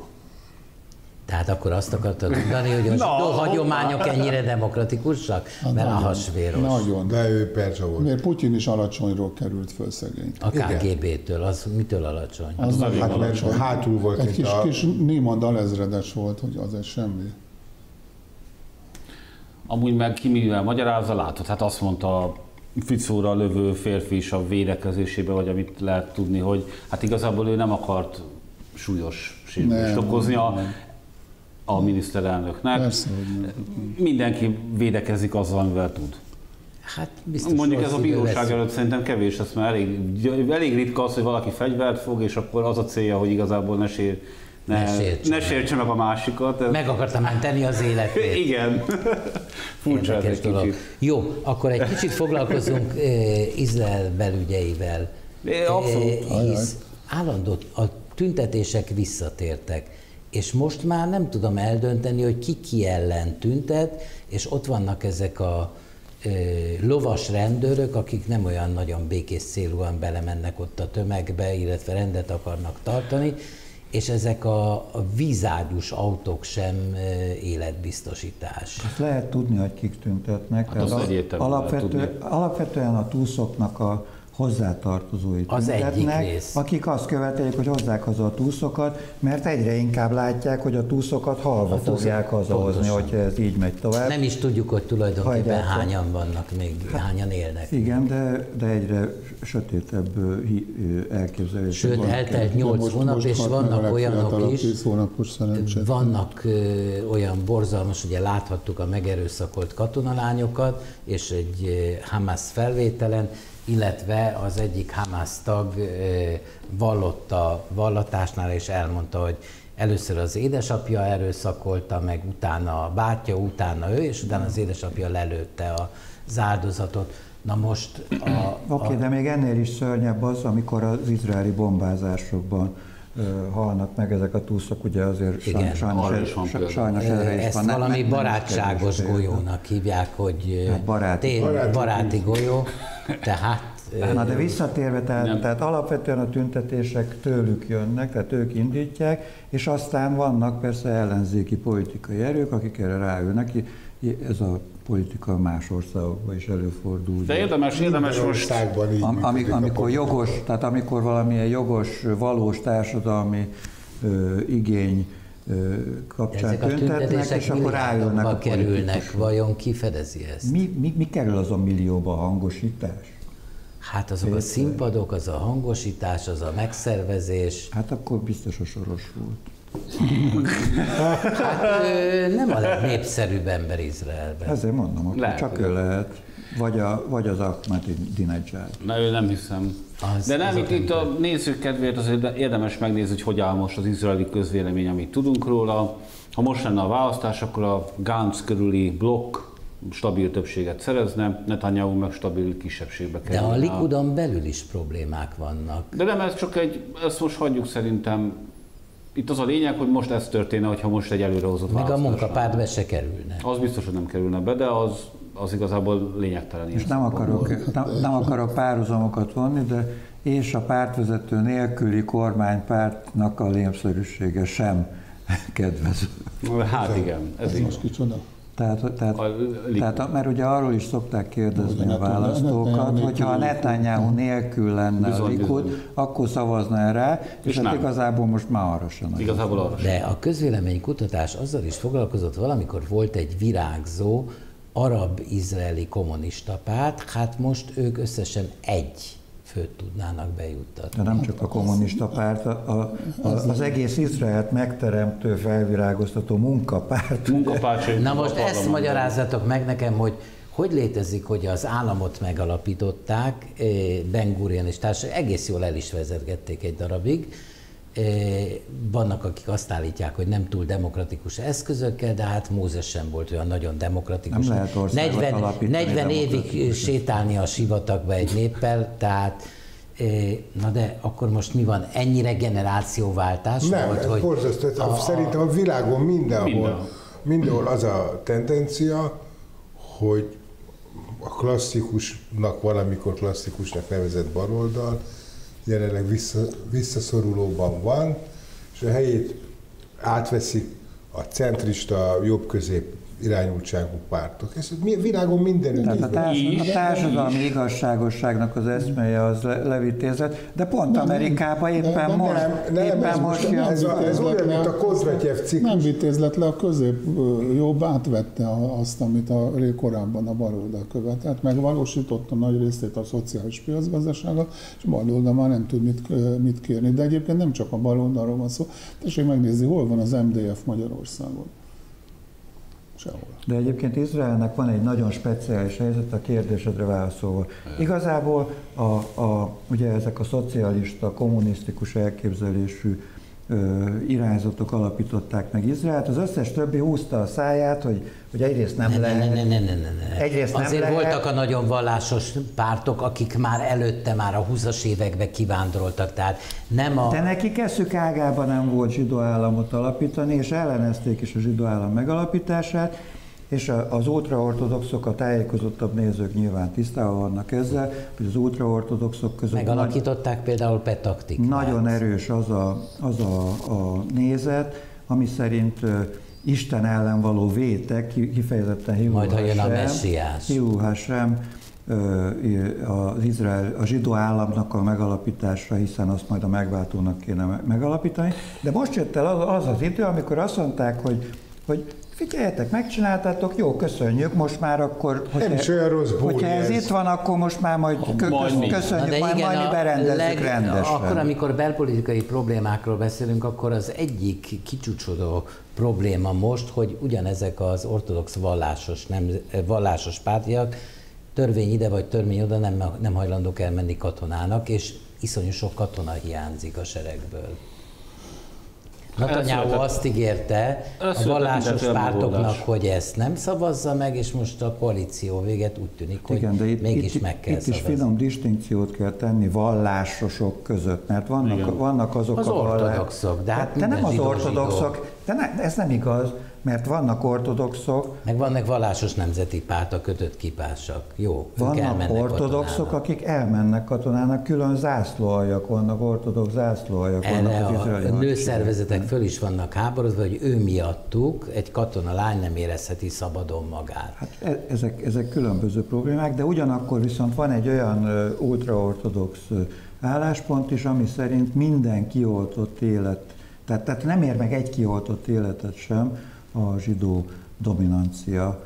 S1: Tehát akkor azt akartad mondani, hogy a
S2: Na,
S1: zsidó hagyományok ennyire demokratikusak? Mert Ahasvéros.
S3: Nagyon.
S4: De ő Perzsa volt.
S3: Miért Putyin is alacsonyról került föl szegény?
S1: A ká gé bé-től, az mitől alacsony?
S3: Az
S2: elég
S4: Hát mert
S3: alacsony.
S4: hátul volt,
S3: Egy
S4: mint
S3: kis,
S4: a...
S3: kis Niemann alezredes volt, hogy az egy semmi.
S2: Amúgy meg ki mivel magyarázza, látod, hát azt mondta a ficóra lövő férfi is a védekezésébe, vagy amit lehet tudni, hogy hát igazából ő nem akart súlyos sérülést
S3: Nem,
S2: okozni a,
S3: nem.
S2: a miniszterelnöknek.
S3: Persze, hogy nem.
S2: Mindenki védekezik azzal, amivel tud.
S1: Hát biztos
S2: mondjuk ez
S1: rossz
S2: a bíróság
S1: idővesző.
S2: előtt szerintem kevés, ez már elég, elég ritka az, hogy valaki fegyvert fog, és akkor az a célja, hogy igazából ne, sér, ne,
S1: Ne sértse
S2: ne sértse meg a másikat. Ez...
S1: Meg akartam menteni az életét.
S2: Igen. Furcsa ez egy
S1: dolog.
S2: kicsit.
S1: Jó, akkor egy kicsit foglalkozunk eh, Izrael belügyeivel.
S2: É, abszolút.
S1: Eh, hisz állandó a tüntetések visszatértek, és most már nem tudom eldönteni, hogy ki ki ellen tüntet, és ott vannak ezek a eh, lovas rendőrök, akik nem olyan nagyon békés célúan belemennek ott a tömegbe, illetve rendet akarnak tartani, és ezek a, a vízágyús autók sem életbiztosítás.
S5: Azt lehet tudni, hogy kik tüntetnek.
S2: Hát az
S5: az
S2: egyértelműen
S5: alapvető, alapvetően a túszoknak a hozzátartozói
S1: Az
S5: tüntetnek,
S1: egyik rész.
S5: akik azt követelik, hogy hozzák haza a túszokat, mert egyre inkább látják, hogy a túszokat halva
S1: A túszok-
S5: fogják hazahozni,
S1: pontosan.
S5: hogyha ez így megy tovább.
S1: Nem is tudjuk, hogy tulajdonképpen
S5: Hagyják.
S1: hányan vannak még, hányan élnek.
S5: Igen, de, de egyre sötétebb ö, hi- ö, elképzelések
S1: Sőt,
S5: vannak.
S1: eltelt
S3: De
S1: nyolc
S3: most-
S1: hónap,
S3: most
S1: és
S3: halt meg a
S1: vannak olyanok
S3: legfiatalabb
S1: is,
S3: tíz hónapos szerencsét.
S1: vannak ö, olyan borzalmas, ugye láthattuk a megerőszakolt katonalányokat, és egy ö, Hamas felvételen, illetve az egyik Hamas tag ö, vallott a vallatásnál, és elmondta, hogy először az édesapja erőszakolta, meg utána a bátyja, utána ő, és utána az édesapja lelőtte az áldozatot. Na most a...
S5: Oké, okay, de még ennél is szörnyebb az, amikor az izraeli bombázásokban uh, halnak meg ezek a túszok, ugye azért
S1: Igen,
S5: sajnos,
S2: arra is van
S5: sajnos,
S2: példa.
S5: sajnos erre is
S1: Ezt
S5: van. Nem-
S1: valami
S5: nem- nem
S1: barátságos
S5: kevés példa.
S1: golyónak hívják, hogy
S5: Hát baráti.
S1: tél-
S4: Baráti.
S1: baráti golyó, tehát
S5: Na de visszatérve, tehát,
S2: Nem.
S5: tehát alapvetően a tüntetések tőlük jönnek, tehát ők indítják, és aztán vannak persze ellenzéki politikai erők, akik erre ráülnek. Ez a politika más országokban is előfordul.
S2: De érdemes, érdemes
S4: Minden
S2: most...
S4: országban így
S5: Am,
S4: működik
S5: amik,
S4: a
S5: amikor
S4: politika.
S5: jogos, tehát amikor valamilyen jogos, valós társadalmi ö, igény ö, kapcsán
S1: ezek a
S5: tüntetnek,
S1: tüntetések
S5: és akkor rájönnek a
S1: milliárdokba kerülnek,
S5: politikusok.
S1: vajon ki fedezi ezt?
S5: Mi, mi, mi kerül az a millióba a hangosítás?
S1: Hát azok a
S5: Péter.
S1: színpadok, az a hangosítás, az a megszervezés.
S5: Hát akkor biztos a Soros volt.
S1: Hát ő nem a legnépszerűbb ember Izraelben.
S5: Ezért mondom, akkor
S2: Lehet,
S5: csak
S2: hogy-
S5: ő lehet. Vagy, a, vagy az Ahmadinejad.
S2: Na, ő nem hiszem.
S1: Az-
S2: De nem,
S1: az
S2: itt,
S1: a
S2: itt a nézők kedvéért azért érdemes megnézni, hogy hogy áll most az izraeli közvélemény, amit tudunk róla. Ha most lenne a választás, akkor a Gantz körüli blokk stabil többséget szerezne, Netanyahu meg stabil kisebbségbe
S1: De
S2: kerülne.
S1: a Likudon belül is problémák vannak.
S2: De nem, ez csak egy, ezt most hagyjuk szerintem. Itt az a lényeg, hogy most ez történne, hogyha most egy előrehozott
S1: Meg a
S2: választás
S1: munkapárt
S2: lenne.
S1: be se kerülne.
S2: Az biztos, hogy nem kerülne be, de az, az igazából lényegtelen.
S5: És
S2: ilyen
S5: nem
S2: szempontból.
S5: akarok, nem, nem akarok párhuzamokat vonni, de és a pártvezető nélküli kormánypártnak a lémszerűsége sem kedvező.
S2: Hát igen, ez
S3: Ez
S2: így.
S3: most kicsoda?
S5: Tehát, tehát,
S2: A Likud.
S5: tehát, mert ugye arról is szokták kérdezni
S3: Hogy
S5: a
S3: a
S5: választókat,
S3: Netanyahu
S5: hogyha a
S3: nélkül-
S5: Netanyahu nélkül lenne a
S2: Bizony,
S5: Likud,
S2: bizony.
S5: akkor szavazna rá, és,
S2: És
S5: hát
S2: nem.
S5: igazából most már arra sem. nagyon.
S2: Igazából arra sem.
S1: De a közvéleménykutatás azzal is foglalkozott, valamikor volt egy virágzó arab-izraeli kommunista párt, hát most ők összesen egy főt tudnának bejuttatni.
S5: De nem csak a kommunista párt, a, a, a, az egész Izraelt megteremtő, felvirágoztató munkapárt.
S2: Munkapárt.
S1: Na most ezt magyarázzatok meg nekem, hogy hogy létezik, hogy az államot megalapították, eh, Ben Gurion és társai egész jól el is vezetgették egy darabig. Eh, Vannak, akik azt állítják, hogy nem túl demokratikus eszközökkel, de hát Mózes sem volt olyan nagyon demokratikus.
S5: Nem lehet országot
S1: negyven,
S5: alapítani
S1: negyven évig
S5: demokratikusan.
S1: sétálni a sivatagba egy néppel, tehát eh, na de akkor most mi van? Ennyire generációváltás
S4: Nem,
S1: volt,
S4: ez
S1: hogy
S4: borzasztó.
S1: a- a-
S4: Szerintem a világon mindenhol,
S2: Mindenhol.
S4: mindenhol az a tendencia, hogy a klasszikusnak, valamikor klasszikusnak nevezett baloldal jelenleg vissza, visszaszorulóban van, és a helyét átveszik a centrista, jobb-közép irányultságú pártok. Ez a világon mindenütt
S5: Tehát
S4: így
S5: a,
S4: van.
S5: társ,
S2: Is.
S5: a társadalmi igazságosságnak az eszméje az le, levitézett, de pont Amerikában éppen
S3: nem,
S5: most,
S4: Nem, nem,
S5: éppen
S4: ez,
S5: most
S4: most,
S5: jön.
S4: ez, a, ez olyan, mint a Kozratyev ciklus.
S3: Nem vitézlet le, a közép jobb átvette a- azt, amit a rég korábban a baloldal követett, megvalósította nagy részét a szociális piacgazdasága, és a baloldal már nem tud mit, mit kérni. De egyébként nem csak a baloldalról van szó. Tessék megnézni, hol van az em dé ef Magyarországon. Sehol.
S5: De egyébként Izraelnek van egy nagyon speciális helyzet a kérdésedre válaszolva. Igazából a, a, ugye ezek a szocialista, kommunisztikus elképzelésű ö, irányzatok alapították meg Izraelt, az összes többi húzta a száját, hogy, hogy egyrészt nem
S1: ne,
S5: lehet...
S1: Ne, ne, ne, ne, ne, ne.
S5: Egyrészt nem
S1: Azért
S5: lehet.
S1: voltak a nagyon vallásos pártok, akik már előtte, már a húszas években kivándoroltak, tehát nem a...
S5: De nekik eszük ágában nem volt zsidó államot alapítani, és ellenezték is a zsidó állam megalapítását, és az ultraortodoxok, a tájékozottabb nézők nyilván tisztában vannak ezzel, hogy az ultraortodoxok között
S1: Megalakították nagy, például Petaktikát.
S5: Nagyon erős az a, az a, a nézet, ami szerint uh, Isten ellen való vétek, kifejezetten Hiú
S1: Majd ha jön a messiás.
S5: Hiú Hasem, uh, az Izrael, a zsidó államnak a megalapításra, hiszen azt majd a megváltónak kéne megalapítani. De most jött el az az, az idő, amikor azt mondták, hogy, hogy figyeljetek, megcsináltátok, jó, köszönjük, most már akkor,
S4: Nem is olyan rossz búli
S5: hogyha ez, ez itt van, akkor most már majd kö,
S2: majd
S5: köszönjük,
S1: de
S5: majd,
S1: igen,
S5: majd mi berendezzük
S1: leg,
S5: rendesen.
S1: Akkor, amikor belpolitikai problémákról beszélünk, akkor az egyik kicsúcsodó probléma most, hogy ugyanezek az ortodox vallásos, nem, vallásos pártiak törvény ide vagy törvény oda nem, nem hajlandók elmenni katonának, és iszonyú sok katona hiányzik a seregből. Netanyahu azt ígérte a vallásos pártoknak, hogy ezt nem szavazza meg, és most a koalíció véget úgy tűnik, hogy
S5: igen, de itt,
S1: mégis
S5: itt,
S1: meg kell
S5: itt
S1: szavazni.
S5: Itt is finom distinkciót kell tenni vallásosok között, mert vannak, vannak azok
S1: az
S5: a vallás...
S1: ortodoxok, de hát
S5: de nem az
S1: zsidó,
S5: ortodoxok,
S1: zsidó.
S5: de ne, ez nem igaz, mert vannak ortodoxok,
S1: meg vannak vallásos nemzeti pártok, kötött kipásak. Jó,
S5: vannak ortodoxok, katonának. Akik elmennek katonának, külön zászlóaljak vannak, ortodox zászlóaljak vannak az izraeli
S1: a nőszervezetek föl is vannak háborodva, hogy ő miattuk egy katona lány nem érezheti szabadon magát.
S5: Hát ezek, ezek különböző problémák, de ugyanakkor viszont van egy olyan ultraortodox álláspont is, ami szerint minden kioltott élet, tehát, tehát nem ér meg egy kioltott életet sem a zsidó dominancia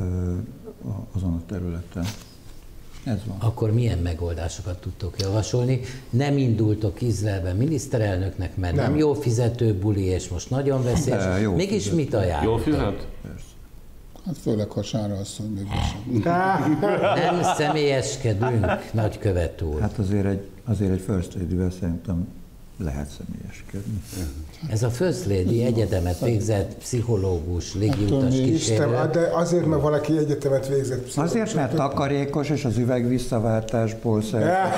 S5: azon a területen. Ez van.
S1: Akkor milyen megoldásokat tudtok javasolni? Nem indultok Izraelben miniszterelnöknek, mert nem, nem jó fizető buli, és most nagyon veszélyes. Mégis fizető. Mit ajánlott?
S2: Jó fizet?
S3: Hát főleg, ha Sára asszony még sem.
S1: Nem személyeskedünk, nagykövet úr.
S5: Hát azért egy, azért egy First Lady-vel szerintem lehet személyeskedni.
S1: Ez a First Lady egyetemet végzett pszichológus, légiutas kísérő.
S4: De azért, mert valaki egyetemet végzett pszichológus.
S5: Azért, mert takarékos, és az üveg visszaváltásból szeret.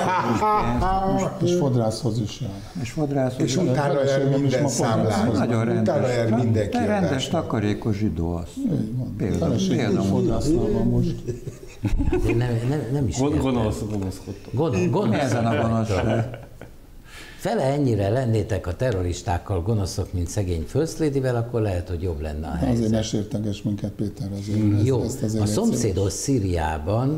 S3: És fodrászhoz is jár.
S5: És fodrászhoz
S4: és utána jár minden számlához.
S5: Nagyon rendes.
S4: Utána jár minden
S5: kiadásra. Rendes takarékos zsidó az.
S3: Például. Például fodrásznál van most.
S1: Hát nem, nem, nem is
S2: értem. Gonosz, gonoszkodtam.
S1: Gonosz, gonosz.
S5: Ezen a gonoszság.
S1: Fele ennyire lennétek a terroristákkal gonoszok, mint szegény First Lady-vel, akkor lehet, hogy jobb lenne a helyzet.
S3: Azért ne sérteges minket, Péter, azért. Mm,
S1: jó,
S3: ezt azért
S1: a szomszédos Szíriában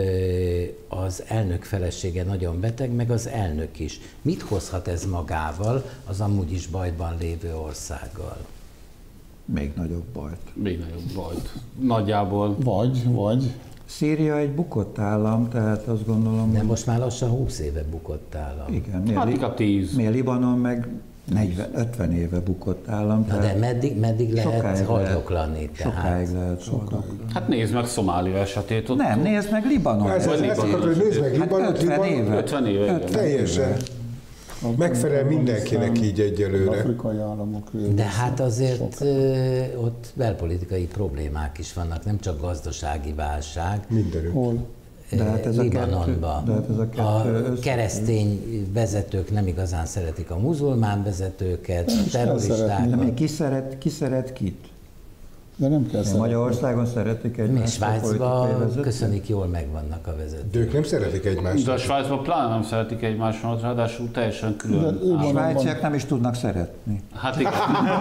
S1: az elnök felesége nagyon beteg, meg az elnök is. Mit hozhat ez magával az amúgy is bajban lévő országgal?
S5: Még nagyobb bajt.
S2: Még nagyobb bajt. Nagyjából.
S3: Vagy, vagy.
S5: Szíria egy bukott állam, tehát azt gondolom...
S1: De most már lassan húsz éve bukott állam.
S5: Igen.
S2: Hát inkább tíz.
S5: Mi a Libanon meg negyven, ötven éve bukott állam.
S1: Na de meddig, meddig lehet haldoklani?
S5: Sokáig lehet haldoklani.
S2: Hát nézd meg Szomália esetét. Ott
S5: nem, nézd meg Libanon.
S4: Ez az ezt akarod, hogy nézd meg Libanon.
S5: Hát ötven éve.
S2: ötven éve.
S4: Teljesen. Megfelel mindenkinek így egyelőre.
S3: Afrikai államok.
S1: De hát azért ö, ott belpolitikai problémák is vannak, nem csak gazdasági válság.
S4: Mindenütt.
S3: Hol?
S5: De hát ez
S1: Libanonban.
S5: De hát ez a,
S1: a keresztény vezetők nem igazán szeretik a muzulmán vezetőket, a terroristák.
S5: De ki szeret, ki szeret kit?
S3: De nem kell szeretni.
S5: Magyarországon szeretik egymást.
S1: Svájcban köszönik, jól megvannak a vezetők.
S4: De ők nem szeretik egymást.
S2: De a Svájcban pláne nem szeretik egymást, ráadásul teljesen külön.
S5: A svájciak nem is tudnak szeretni.
S2: Hát igen.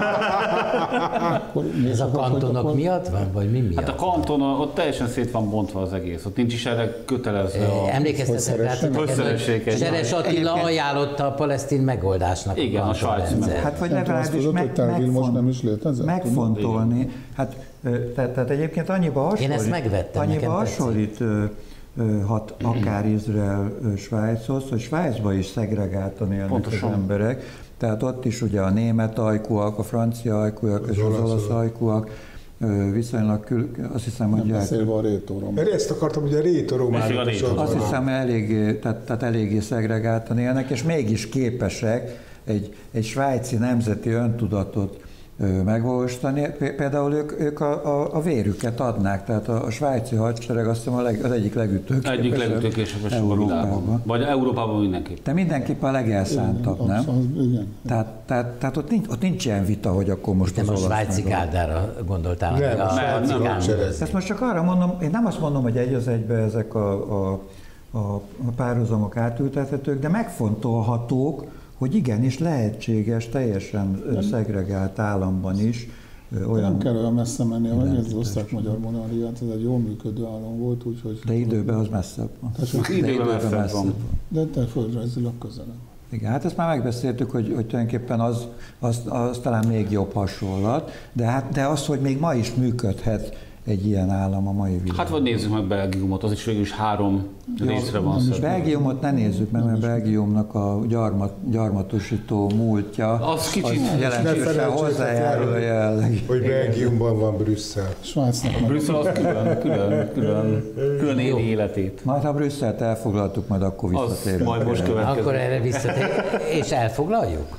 S1: Ez a kantonok hogy miatt van, vagy mi miatt?
S2: Hát a kanton, ott teljesen szét van bontva az egész. Ott nincs is erre kötelezve a...
S1: Emlékeztetek rá, hogy Seres Attila ajánlotta a palesztin megoldásnak.
S2: Igen, a svájci megoldás.
S5: Hát vagy legalábbis meg,
S3: megfont, nem is létezett,
S5: megfontolni. Hát, tehát, tehát egyébként annyiba hasonlít,
S1: Én ezt megvettem,
S5: annyiba hasonlít hat akár Izrael Svájchoz, hogy Svájcban is szegregáltan élnek Pontosan. Az emberek. Tehát ott is ugye a német ajkúak, a francia ajkúak és az olasz ajkúak viszonylag kül, azt hiszem, hogy...
S3: Nem beszélve a rétoromról.
S4: Ezt akartam, hogy a rétoromállat is ott
S5: Azt
S4: van.
S5: hiszem, elég, tehát, tehát eléggé szegregáltan élnek, és mégis képesek egy, egy svájci nemzeti öntudatot megvalósítani. Például ők, ők a, a, a vérüket adnák, tehát a, a svájci hadsereg azt hiszem a leg, az egyik legütőképesebb
S2: Egyik legütőképesebb
S5: Európában.
S2: Vagy Európában mindenképp.
S5: De mindenképp a legelszántabb,
S3: Igen,
S5: nem?
S3: abszolút, igen.
S5: Tehát, tehát, tehát ott, nincs, ott nincs ilyen vita, hogy akkor most
S1: Nem
S5: az
S1: a
S5: olasz
S1: svájci
S5: meg a-
S1: gárdára gondoltál,
S4: Nem,
S1: hanem a
S4: a
S1: svájci
S4: svájci hadsereg.
S5: Ezt most csak arra mondom, én nem azt mondom, hogy egy az egybe ezek a, a, a párhuzamok átültethetők, de megfontolhatók, hogy igenis lehetséges teljesen szegregált államban is olyan...
S3: Nem kell olyan messze menni, hogy ez az osztrák-magyar monarchiát, ez egy jól működő állam volt, úgyhogy...
S5: De időben az messzebb van. De
S2: Időben messzebb van.
S3: De te földrajzilag közelebb.
S5: Igen, hát ezt már megbeszéltük, hogy, hogy tulajdonképpen az, az, az talán még jobb hasonlat, de, hát, de az, hogy még ma is működhet egy ilyen állam a mai világban.
S2: Hát vagy nézzük meg Belgiumot, az is végül is három részre van
S3: nem is
S2: szedve.
S5: Belgiumot ne nézzük meg, mert Belgiumnak a gyarmat, gyarmatosító múltja
S2: Az kicsit-
S5: az jelentősen hozzájárul a jelenleg.
S4: hogy Belgiumban van Brüsszel.
S3: Svájcnak
S2: A
S3: meg
S2: Brüsszel az külön, külön, külön, külön éli életét.
S5: Majd ha Brüsszelt elfoglaltuk, majd akkor
S2: Az
S5: visszatérünk.
S2: majd most következik.
S1: Akkor erre visszatér, és elfoglaljuk?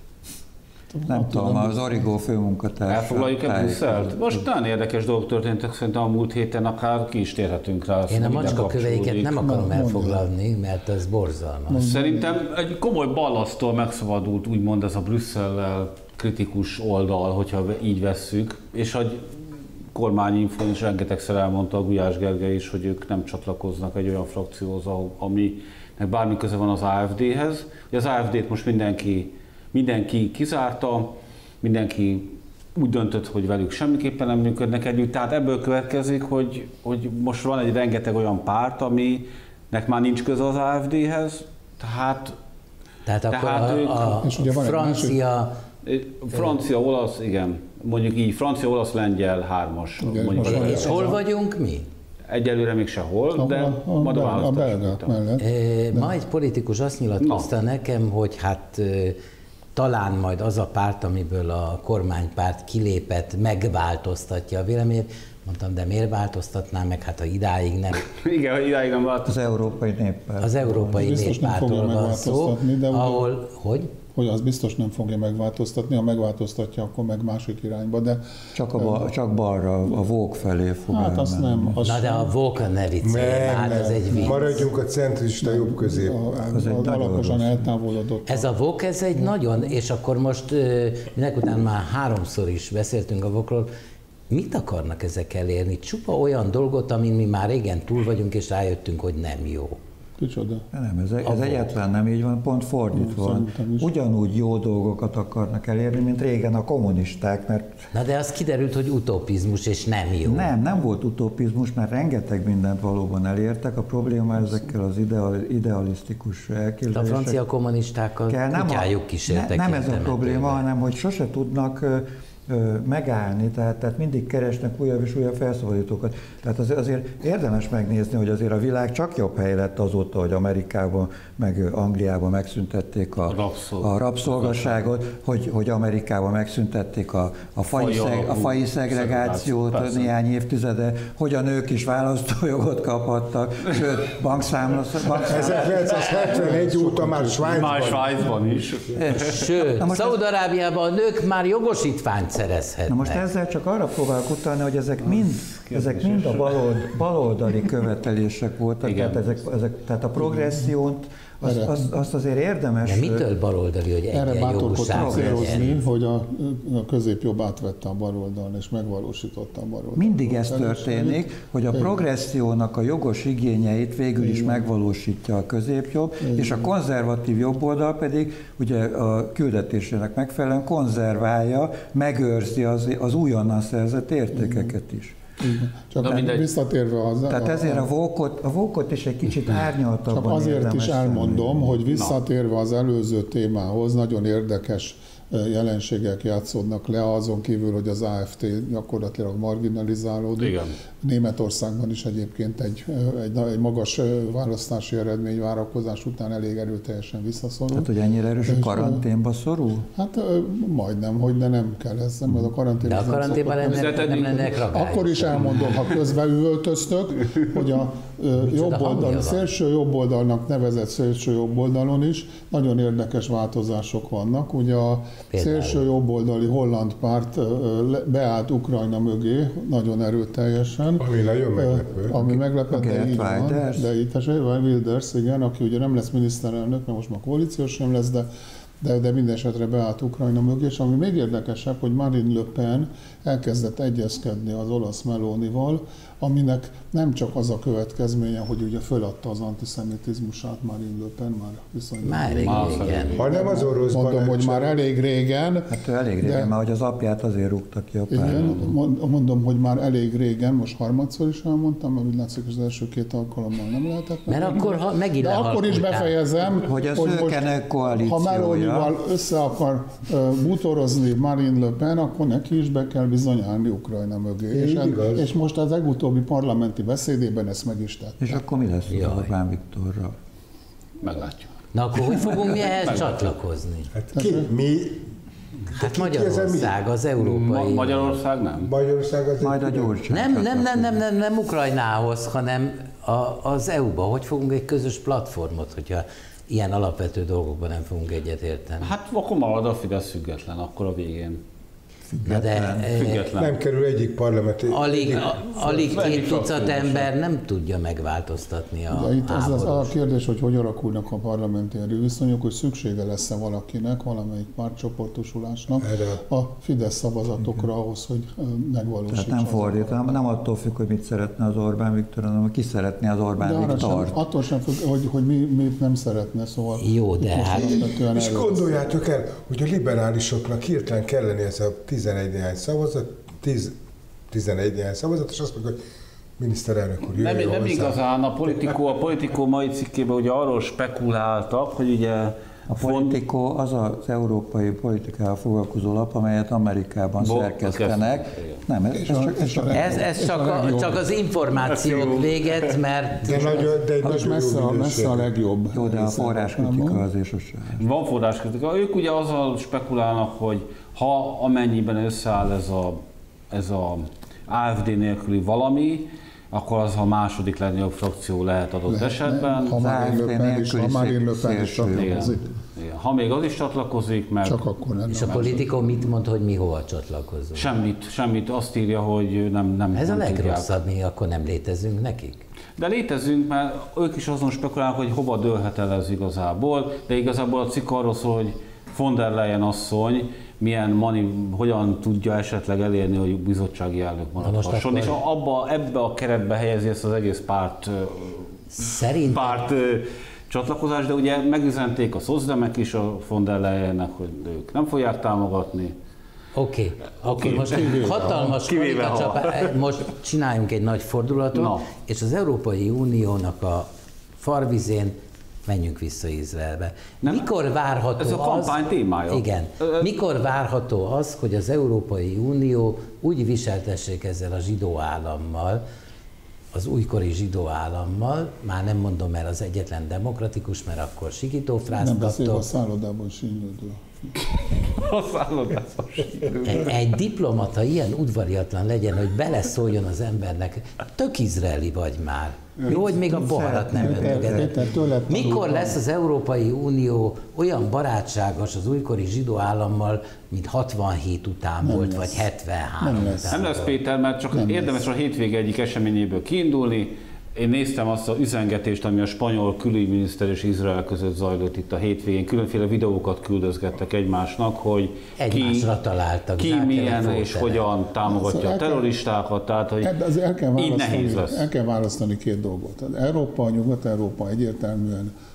S5: Nem tudom, az Origo főmunkatársa.
S2: Elfoglaljuk-e Brüsszelt? Most nagyon érdekes dolgok történtek, szerintem a múlt héten akár ki is térhetünk rá.
S1: Én a
S2: minden
S1: macskaköveiket
S2: kapcsolódik.
S1: nem akarom
S3: Mondja.
S1: elfoglalni, mert ez borzalmas.
S2: Szerintem egy komoly ballasztól megszabadult úgymond ez a Brüsszellel kritikus oldal, hogyha így vesszük, és hogy kormányinfón is rengetegszer elmondta a Gulyás Gergely is, hogy ők nem csatlakoznak egy olyan frakcióhoz, aminek bármi köze van az á ef dé-hez. Az á ef dét most mindenki, mindenki kizárta, mindenki úgy döntött, hogy velük semmiképpen nem működnek együtt, tehát ebből következik, hogy, hogy most van egy rengeteg olyan párt, aminek már nincs köze az á ef dé-hez, tehát,
S1: Tehát akkor
S2: tehát
S1: a,
S2: ők-
S1: a
S3: És ugye van egy
S1: francia,
S2: francia, olasz, igen, mondjuk így, francia, olasz, lengyel, hármas.
S3: Igen,
S2: Mondjuk
S3: most van
S1: és
S3: ez
S1: hol
S3: a-
S1: vagyunk mi?
S2: Egyelőre még sehol,
S3: a,
S2: de
S3: a, a,
S2: majd a
S3: bel- a
S2: választás
S3: belgák
S2: után.
S3: mellett.
S1: E, ma egy politikus azt nyilatkozta nekem, hogy hát e, talán majd az a párt, amiből a kormánypárt kilépett, megváltoztatja a véleményét. Mondtam, de miért változtatná meg, hát ha idáig nem.
S2: Igen, idáig nem változott.
S5: Az Európai Néppárt.
S1: Az Európai
S3: Biztos nem fogja
S1: Néppártról van szó,
S3: megváltoztatni, de ugye-
S1: ahol, hogy?
S3: Hogy az biztos nem fogja megváltoztatni, ha megváltoztatja, akkor meg másik irányba, de
S5: Csak, a, ba- csak balra, a Vók felé fog
S3: hát azt
S5: elmenni.
S3: nem. Az
S1: Na de a Vulcan ne viccelj,
S4: Nem,
S1: hát ez egy vicc.
S4: Maradjunk a centrista jobb közép.
S3: a,
S5: Az egy
S3: a,
S5: nagyon
S3: alaposan
S5: rossz.
S3: eltávolodott.
S1: Ez a vok, ez egy nagyon, és akkor most ö, minek után már háromszor is beszéltünk a vokról, mit akarnak ezek elérni? Csupa olyan dolgot, amin mi már régen túl vagyunk, és rájöttünk, hogy nem jó.
S3: Kicsoda.
S5: De nem, ez, ez egyáltalán nem így van, pont fordítva van.
S3: Szerintem is.
S5: Ugyanúgy jó dolgokat akarnak elérni, mint régen a kommunisták, mert
S1: Na de az kiderült, hogy utopizmus, és nem jó.
S5: nem, nem volt utopizmus, mert rengeteg mindent valóban elértek. A probléma ezekkel az ideal, idealisztikus
S1: A
S5: elképzelésekkel.
S1: francia kommunistákkal kutyájuk kísértek.
S5: ne, nem ez a
S1: temetőbe.
S5: probléma, hanem hogy sose tudnak ö, ö, megállni, tehát, tehát mindig keresnek újabb és újabb felszabadítókat. Tehát azért, azért érdemes megnézni, hogy azért a világ csak jobb hely lett azóta, hogy Amerikában, meg Angliában megszüntették a,
S2: A rabszol-
S5: a rabszolgasságot, hogy, hogy Amerikában megszüntették a, a, fai,
S2: Fai
S5: szeg, a
S2: alapú
S5: fai szegregációt
S2: persze.
S5: néhány évtizede, hogy a nők is választójogot kaphattak, sőt, bankszámla, bankszámla
S4: ezerkilencszázhetvenegy óta már
S2: Már
S4: Svájcban.
S2: Svájcban is.
S1: Sőt,
S5: Na most ez-
S1: Szaúd-Arábiában a nők már jogosítványt szerezhetnek.
S5: Na most ezzel csak arra próbálok utalni, hogy ezek mind, ezek mind a balold, baloldali követelések voltak,
S2: Igen.
S5: tehát, ezek, ezek, tehát a progressziót, azt, azt, azt azért érdemes...
S1: De mitől baloldali, hogy
S3: Erre
S1: egyen
S3: bátorkodtam
S1: jogúság
S3: célozni,
S1: legyen?
S3: hogy a, a középjobb átvette a baloldalon és megvalósította a baloldalon.
S5: Mindig ez
S3: Ez is
S5: történik, hogy a progressziónak a jogos igényeit végül is megvalósítja a középjobb, és a konzervatív jobboldal pedig ugye a küldetésének megfelelően konzerválja, megőrzi az, az újonnan szerzett értékeket is.
S3: Igen. Csak
S2: Na
S3: hát
S2: mindegy.
S3: visszatérve az...
S5: Tehát ezért a vókot, a vókot is egy kicsit árnyaltabban
S3: Csak azért
S5: érdemes
S3: is elmondom,
S5: szemlélni.
S3: hogy visszatérve az előző témához, nagyon érdekes jelenségek játszódnak le, azon kívül, hogy az á ef té gyakorlatilag marginalizálódik.
S2: Igen.
S3: Németországban is egyébként egy, egy, egy magas választási eredmény várakozás után elég erőteljesen visszaszorul.
S5: Hát, hogy ennyire erős, a karanténba szorul?
S3: Hát majdnem, hogy de nem kell ez, mert a karanténban
S1: De a karanténban lenne, nem lennek ragályok.
S3: Akkor is elmondom, ha közben üvöltöztök, hogy a jobboldal, szélső jobboldalnak nevezett szélső jobboldalon is nagyon érdekes változások vannak. Ugye a
S1: Például.
S3: szélső jobboldali holland párt beállt Ukrajna mögé nagyon erőteljesen.
S4: Ami nagyon meglepő.
S3: Ami meglepő, de
S5: Okay,
S3: így van.
S5: Wilders.
S3: De itt Wilders, igen, aki ugye nem lesz miniszterelnök, mert most már koalíciós sem lesz, de de, de minden esetre beállt Ukrajna mögé, és ami még érdekesebb, hogy Marine Le Pen elkezdett egyezkedni az olasz Melonival, aminek nem csak az a következménye, hogy ugye föladta az antiszemitizmusát Marine Le Pen már viszonylag.
S1: Már elég régen.
S4: Hanem az orosz
S3: Mondom,
S4: barátság.
S3: hogy már elég régen.
S5: Hát ő elég régen,
S3: de,
S5: mert hogy az apját azért rúgta ki a
S3: igen,
S5: pártból.
S3: mondom, hogy már elég régen, most harmadszor is elmondtam, mert úgy látszik, hogy az első két alkalommal nem lehetett.
S1: Mert akkor ha, megint
S3: de akkor is befejezem,
S5: Hogy az
S3: most,
S5: őkenő koalíciója.
S3: ha Melonival össze akar uh, bútorozni Marine Le Pen, akkor neki is be kell bizony állni Ukrajna mögé. És,
S4: igaz.
S3: és most az legutóbbi parlamenti beszédében ezt meg is tette.
S5: És akkor mi lesz
S1: Jaj.
S5: az Orbán Viktorral?
S2: Meglátjuk.
S1: Na akkor hogy fogunk mi ehhez csatlakozni?
S4: Hát ki, mi,
S1: Hát
S4: ki
S1: Magyarország, az
S2: Ma-
S1: európai...
S2: Magyarország nem?
S4: Magyarország az
S5: Majd a
S4: egy-
S5: Gyurcsány
S1: Nem, nem, nem, nem, nem, nem Ukrajnához, hanem a, az é u-ba. Hogy fogunk egy közös platformot, hogyha ilyen alapvető dolgokban nem fogunk egyet érteni?
S2: Hát akkor marad a Fidesz független, akkor a végén.
S1: Na de eh,
S2: Független.
S4: Nem kerül egyik parlamenti...
S1: alig, a, alig
S2: Egyik
S1: két tucat
S2: frakció
S1: ember nem tudja megváltoztatni a
S3: De itt az, az a
S1: háborút.
S3: kérdés, hogy hogy alakulnak a parlamenti erőviszonyok, hogy szüksége lesz-e valakinek, valamelyik pártcsoportosulásnak
S4: Erre.
S3: a Fidesz szavazatokra ahhoz, hogy ö, megvalósítsa.
S5: Tehát nem fordít, nem, nem attól függ, hogy mit szeretne az Orbán Viktor, hanem ki szeretné az
S3: De
S5: Orbán
S3: arra sem,
S5: Viktort.
S3: attól sem függ, hogy, hogy mi, mit nem szeretne, szóval...
S1: Jó, de
S3: itt most
S1: hát-
S3: alapvetően
S4: És
S3: erről
S4: gondoljátok el, hogy a liberálisoknak hirtelen kellene ez a tizenegy néhány szavazat, tíz, tizenegy néhány szavazat, és azt mondja, hogy miniszterelnök úr,
S2: Nem,
S4: jöjjön
S2: nem
S4: hozzá.
S2: igazán, a Politikó, a Politikó mai cikkében ugye arról spekuláltak, hogy ugye
S5: A Politico az az európai politikával foglalkozó lap, amelyet Amerikában
S2: Bo-
S5: szerkesztenek. Nem, ez, ez, csak, ez csak
S1: Ez, ez csak, a, csak az információt véget, mert
S4: De, nagyon, de egy
S3: És
S4: nagyon
S3: messze,
S4: jó
S3: a, messze a
S4: minőség.
S3: legjobb.
S5: jó, de a
S3: része
S5: forráskritika
S3: Európában.
S5: azért sosem.
S2: van forráskritika. Ők ugye azzal spekulálnak, hogy ha amennyiben összeáll ez a, ez a á ef dé nélküli valami, akkor az a második legnagyobb frakció lehet adott
S3: Lehetne,
S2: esetben.
S3: Ha Marine Le Pen is, ha
S5: nélküli
S3: Marine Le Pen is
S5: szélső.
S2: Igen.
S3: csatlakozik,
S2: Igen. Ha még az is csatlakozik, mert
S3: csak akkor lenne.
S1: és a Politico mit mond, hogy mi hova csatlakozunk?
S2: semmit, semmit azt írja, hogy nem, nem
S1: Ez a
S2: nem tudják.
S1: legrosszabb, mi akkor nem létezünk nekik?
S2: De létezünk, mert ők is azon spekulálnak, hogy hova dőlhet el ez igazából, de igazából a cikk arról szól, hogy von der Leyen asszony milyen mani, hogyan tudja esetleg elérni, hogy bizottsági elnök maradhasson,
S1: akkor-
S2: és abba, ebbe a keretbe helyezi ezt az egész párt,
S1: Szerintem
S2: párt ö, csatlakozást, de ugye megüzenték a szozdemek is a von der Leyennek, hogy ők nem fogják támogatni.
S1: Oké, okay. akkor most hatalmas
S2: kivéve
S1: karikacsapás, most csináljunk egy nagy fordulatot,
S2: Na.
S1: és az Európai Uniónak a farvizén menjünk vissza Izraelbe.
S2: Nem,
S1: Mikor várható
S2: ez a kampány
S1: az,
S2: témája.
S1: Igen.
S2: Ö-
S1: Mikor várható az, hogy az Európai Unió úgy viseltessék ezzel a zsidó állammal, az újkori zsidó állammal, már nem mondom, mert az egyetlen demokratikus, mert akkor sikítófrászt
S3: Nem beszél a
S1: kaptok.
S3: szállodában sínylődő.
S2: A szállodában
S1: Egy, egy diplomata ilyen udvariatlan legyen, hogy beleszóljon az embernek. Tök izraeli vagy már. Jó, hogy még a boharat nem öntögeted. Mikor lesz az Európai Unió olyan barátságos az újkori zsidó állammal, mint hatvanhét után
S3: Nem
S1: volt,
S3: lesz.
S1: vagy hetvenhárom
S3: Nem lesz.
S1: után
S2: Nem lesz,
S1: volt?
S2: Péter, mert csak
S3: Nem
S2: érdemes a hétvége egyik eseményéből kiindulni. Én néztem azt az üzengetést, ami a spanyol külügyminiszter és Izrael között zajlott itt a hétvégén. Különféle videókat küldözgettek egymásnak, hogy
S1: Egymásra találtak.
S2: ki
S1: zárt
S2: milyen
S1: telefonterek.
S2: és hogyan támogatja
S3: Szóval
S2: a
S3: el kell-
S2: terroristákat, tehát hogy
S3: Ebben azért el kell
S2: így nehéz
S3: választani,
S2: lesz.
S3: el kell választani két dolgot. Az Európa, Nyugat-Európa egyértelműen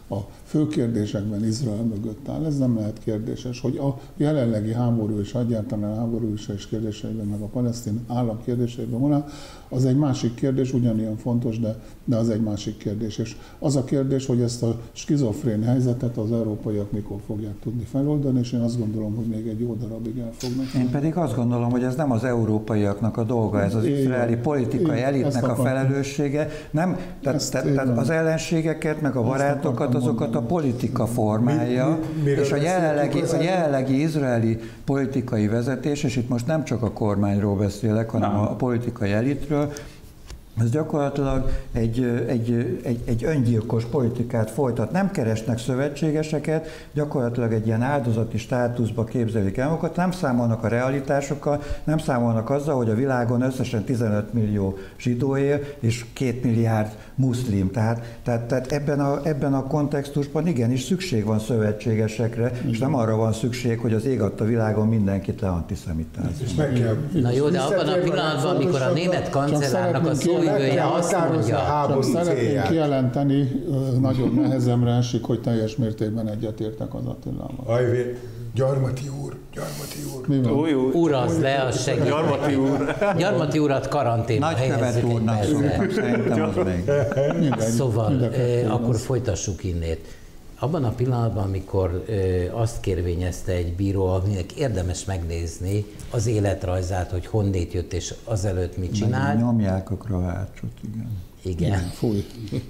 S3: a fő kérdésekben Izrael mögött áll. Ez nem lehet kérdéses, hogy a jelenlegi háború és egyáltalán háború is kérdéseiben, meg a palesztin állam kérdéseiben van, az egy másik kérdés, ugyanilyen fontos, de, de az egy másik kérdés. És az a kérdés, hogy ezt a skizofrén helyzetet az európaiak mikor fogják tudni feloldani, és én azt gondolom, hogy még egy jó darabig el fognak.
S5: Én pedig azt gondolom, hogy ez nem az európaiaknak a dolga, ez az izraeli politikai elitnek a felelőssége. Nem, tehát, tehát az ellenségeket, meg a barátokat, azokat a politika formálja, mi, mi, és a jelenlegi, a jelenlegi izraeli politikai vezetés, és itt most nem csak a kormányról beszélek, hanem nem. a politikai elitről, ez gyakorlatilag egy, egy, egy, egy öngyilkos politikát folytat. Nem keresnek szövetségeseket, gyakorlatilag egy ilyen áldozati státuszba képzelik el magukat, nem számolnak a realitásokkal, nem számolnak azzal, hogy a világon összesen tizenöt millió zsidó él, és két milliárd muszlim. Tehát, tehát, tehát ebben, a, ebben a kontextusban igenis szükség van szövetségesekre, és nem arra van szükség, hogy az ég adta világon mindenkit leantiszemitázni.
S1: Na jó, de abban a pillanatban, amikor a német kancellárnak a szóvivője azt mondja,
S3: csak szeretném kijelenteni, nagyon nehezemre esik, hogy teljes mértékben egyetértek az Attilával.
S4: Ajvé, Gyarmati úr, Gyarmati úr.
S2: Új, új.
S1: Urazd le, az segít.
S2: Gyarmati úr.
S1: Gyarmati urat karanténba helyezzük egy percre.
S5: Szerintem az még.
S1: Szóval, eh, akkor folytassuk innét. Abban a pillanatban, amikor eh, azt kérvényezte egy bíró, aminek érdemes megnézni az életrajzát, hogy honnét jött és azelőtt mit csinált.
S5: Meg nyomják a kravácsot, igen.
S1: Igen.
S3: Fúj.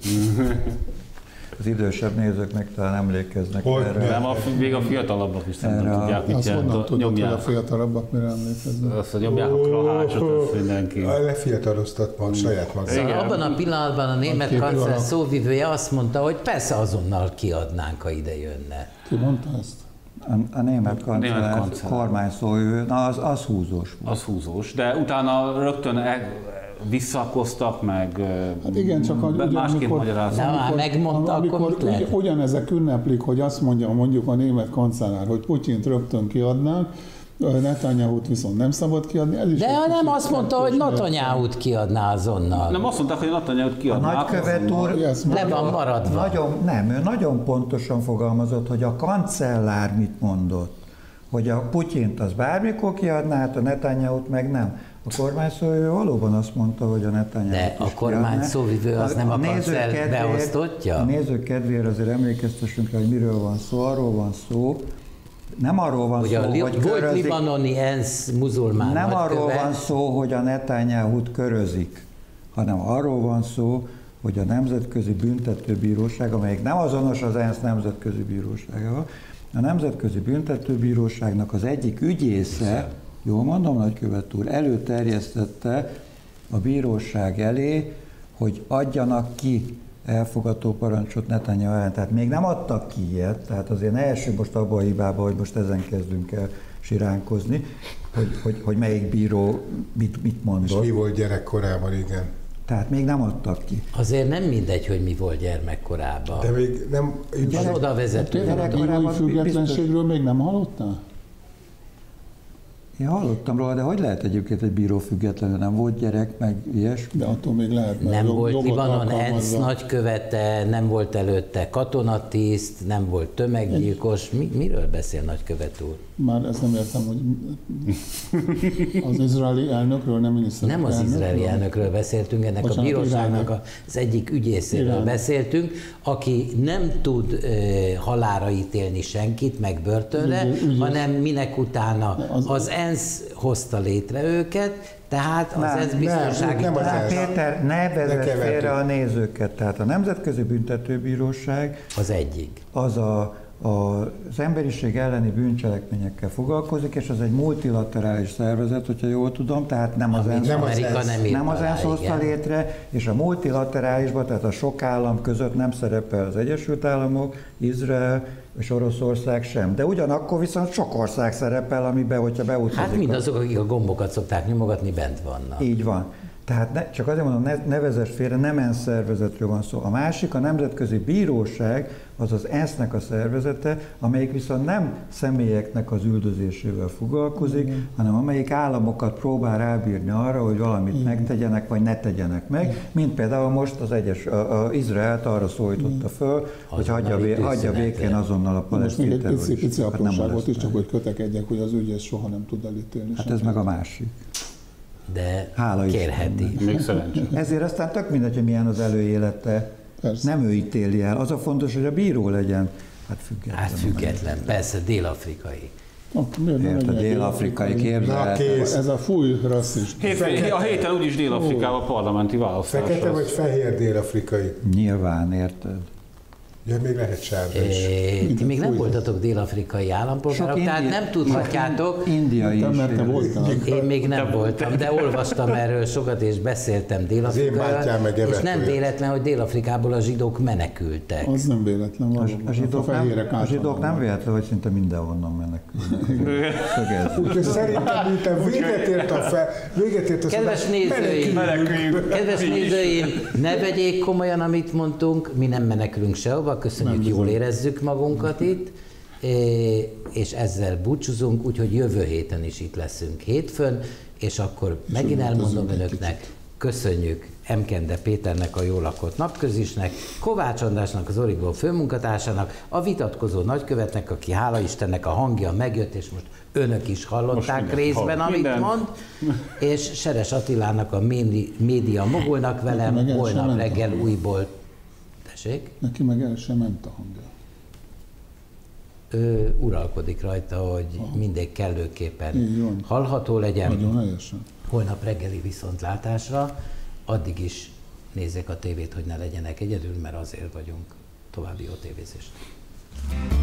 S5: Az idősebb nézők meg talán emlékeznek
S4: hogy
S5: erre.
S2: Nem, a, még a fiatalabbak is nem tudják, mit
S3: azt
S2: jelent.
S3: Azt honnan tudod, hogy a fiatalabbak mire emlékeznek?
S2: Azt, hogy nyomják a krahácsot, azt mindenki.
S4: Lefiataloztat mag saját magát.
S1: Szóval abban a pillanatban a német kancellár szóvivője azt mondta, hogy persze azonnal kiadnánk, ha ide jönne.
S3: Ki mondta ezt?
S5: A, a német kancellár, kormányszóvivő, na az, az húzós volt.
S2: Az húzós, de utána rögtön e, visszakoztak, meg
S3: hát igen, csak be,
S2: másképp magyaráztak.
S1: De már megmondta,
S3: amikor
S1: akkor mit lehet?
S3: ugyanezek ünneplik, hogy azt mondja mondjuk a német kancellár, hogy Putyint rögtön kiadnánk, Netanyahut viszont nem szabad kiadni. Ez is
S1: de nem azt mondta, hogy Netanyahut kiadná azonnal.
S2: Nem azt mondták, hogy Netanyahut kiadná.
S5: A nagykövet úr
S1: le van maradva.
S5: Nagyon, nem, ő nagyon pontosan fogalmazott, hogy a kancellár mit mondott. Hogy a Putyint az bármikor kiadná, hát a Netanyahut meg nem. A kormányszóvivő valóban azt mondta, hogy a Netanyahut
S1: de a kormányszóvivő az a, nem a, a kancell beosztottja?
S5: A nézők kedvére azért emlékeztessünk rá, hogy miről van szó. Arról van szó, nem arról van
S1: ugye
S5: szó,
S1: li,
S5: hogy
S1: volt
S5: körözik,
S1: libanoni ENSZ muzulmán
S5: nem
S1: nagykövet.
S5: arról van szó, hogy a Netanyahut körözik, hanem arról van szó, hogy a Nemzetközi Büntetőbíróság, amelyik nem azonos az ENSZ Nemzetközi Bíróságával, a Nemzetközi Büntetőbíróságnak az egyik ügyésze, jól mondom, nagykövet úr, előterjesztette a bíróság elé, hogy adjanak ki elfogadó parancsot Netanyahu ellen. Tehát még nem adtak ki ilyet, tehát azért ne essünk most abba a hibába, hogy most ezen kezdünk el siránkozni, hogy, hogy, hogy melyik bíró mit, mit mondott.
S4: És mi volt gyerekkorában, igen.
S5: Tehát még nem adtak ki.
S1: Azért nem mindegy, hogy mi volt gyermekkorában.
S4: De még nem...
S1: Az oda vezető.
S3: A bírói függetlenségről még nem hallottál?
S5: Én hallottam róla, de hogy lehet egyébként egy bíró függetlenül? Nem volt gyerek, meg ilyesmi?
S3: De attól még lehet,
S1: nem volt Libanon ENSZ nagykövete, nem volt előtte katonatiszt, nem volt tömeggyilkos. Mi, miről beszél nagykövet úr?
S3: Már ezt nem értem, hogy az izraeli elnökről, nem miniszterelnök.
S1: Nem az izraeli elnökről beszéltünk, ennek Bocsánat, a bíróságnak az egyik ügyészéről Irán. beszéltünk, aki nem tud uh, halálra ítélni senkit, meg börtönre, Ügy, hanem minek utána az, az ENSZ hozta létre őket, tehát az ENSZ biztonsági...
S5: Nem, nem, nem Péter, ne vezess félre a nézőket. Tehát a Nemzetközi Büntetőbíróság
S1: az egyik.
S5: Az a az emberiség elleni bűncselekményekkel foglalkozik, és az egy multilaterális szervezet, hogyha jól tudom, tehát nem az ENSZ,
S1: nem az ENSZ, nem
S5: nem az ENSZ hozta létre, és a multilaterálisban, tehát a sok állam között nem szerepel az Egyesült Államok, Izrael és Oroszország sem. De ugyanakkor viszont sok ország szerepel, amiben, hogyha beutazunk.
S1: Hát mindazok, akik a gombokat szokták nyomogatni, bent vannak.
S5: Így van. Tehát ne, csak azért mondom, ne, ne vezess félre, nem ENSZ szervezetről van szó. A másik, a Nemzetközi Bíróság, az az ENSZ-nek a szervezete, amelyik viszont nem személyeknek az üldözésével foglalkozik, igen, hanem amelyik államokat próbál rábírni arra, hogy valamit igen, megtegyenek, vagy ne tegyenek meg, igen, mint például most az egyes, a, a Izraelt arra szólította föl, hogy hagyja, vé, hagyja békén azonnal a palesztin terroristát.
S3: Most még egy pici apróságot is, csak hogy kötekedjek, hogy az ügy ezt soha nem tud elítélni.
S5: Hát ez meg a másik.
S1: De
S5: hála
S1: kérheti.
S2: Még szerencsé.
S5: Ezért aztán tök mindegy, hogy milyen az előélete. Persze. Nem ő ítéli el. Az a fontos, hogy a bíró legyen. Hát független.
S1: Hát független, persze, dél-afrikai.
S5: Érted, dél-afrikai képzelet.
S3: Ez a fúj rasszista.
S2: A héten úgyis Dél-Afrikában parlamenti választás.
S4: Fekete vagy fehér dél-afrikai?
S5: Nyilván, érted.
S4: Ja, még lehet sárga is.
S1: É, ti még nem voltatok dél-afrikai állampolgárok, indi- tehát nem tudhatjátok.
S5: Indiai is.
S1: Én még nem voltam, de olvastam erről sokat, és beszéltem Dél-Afrikáról, és nem véletlen, hogy Dél-Afrikából a zsidók menekültek.
S3: Az nem véletlen, valóban.
S5: A zsidók, a nem, a zsidók nem véletlen, hogy szinte mindenhonnan menekülnek.
S4: Úgyhogy szerintem, miután véget ért a fel, véget ért a
S1: Kedves nézőim, kedves nézőim, ne vegyék komolyan, amit mondtunk, mi nem menekülünk sehova, köszönjük, nem jól érezzük magunkat itt, és ezzel búcsúzunk, úgyhogy jövő héten is itt leszünk hétfőn, és akkor és megint elmondom önöknek, köszönjük Emkende Péternek, a Jól lakott napközisnek, Kovács Andrásnak, az Origó főmunkatársának, a vitatkozó nagykövetnek, aki hála Istennek a hangja megjött, és most önök is hallották most részben, hall. amit minden. mond, és Seres Attilának, a média mogulnak velem, holnap reggel újból. Tessék?
S3: Neki meg el sem ment a hangja.
S1: Ő uralkodik rajta, hogy Aha. mindig kellőképpen hallható legyen.
S3: Nagyon helyesen.
S1: Holnap reggeli viszontlátásra, addig is nézzék a tévét, hogy ne legyenek egyedül, mert azért vagyunk. További jó tévézést.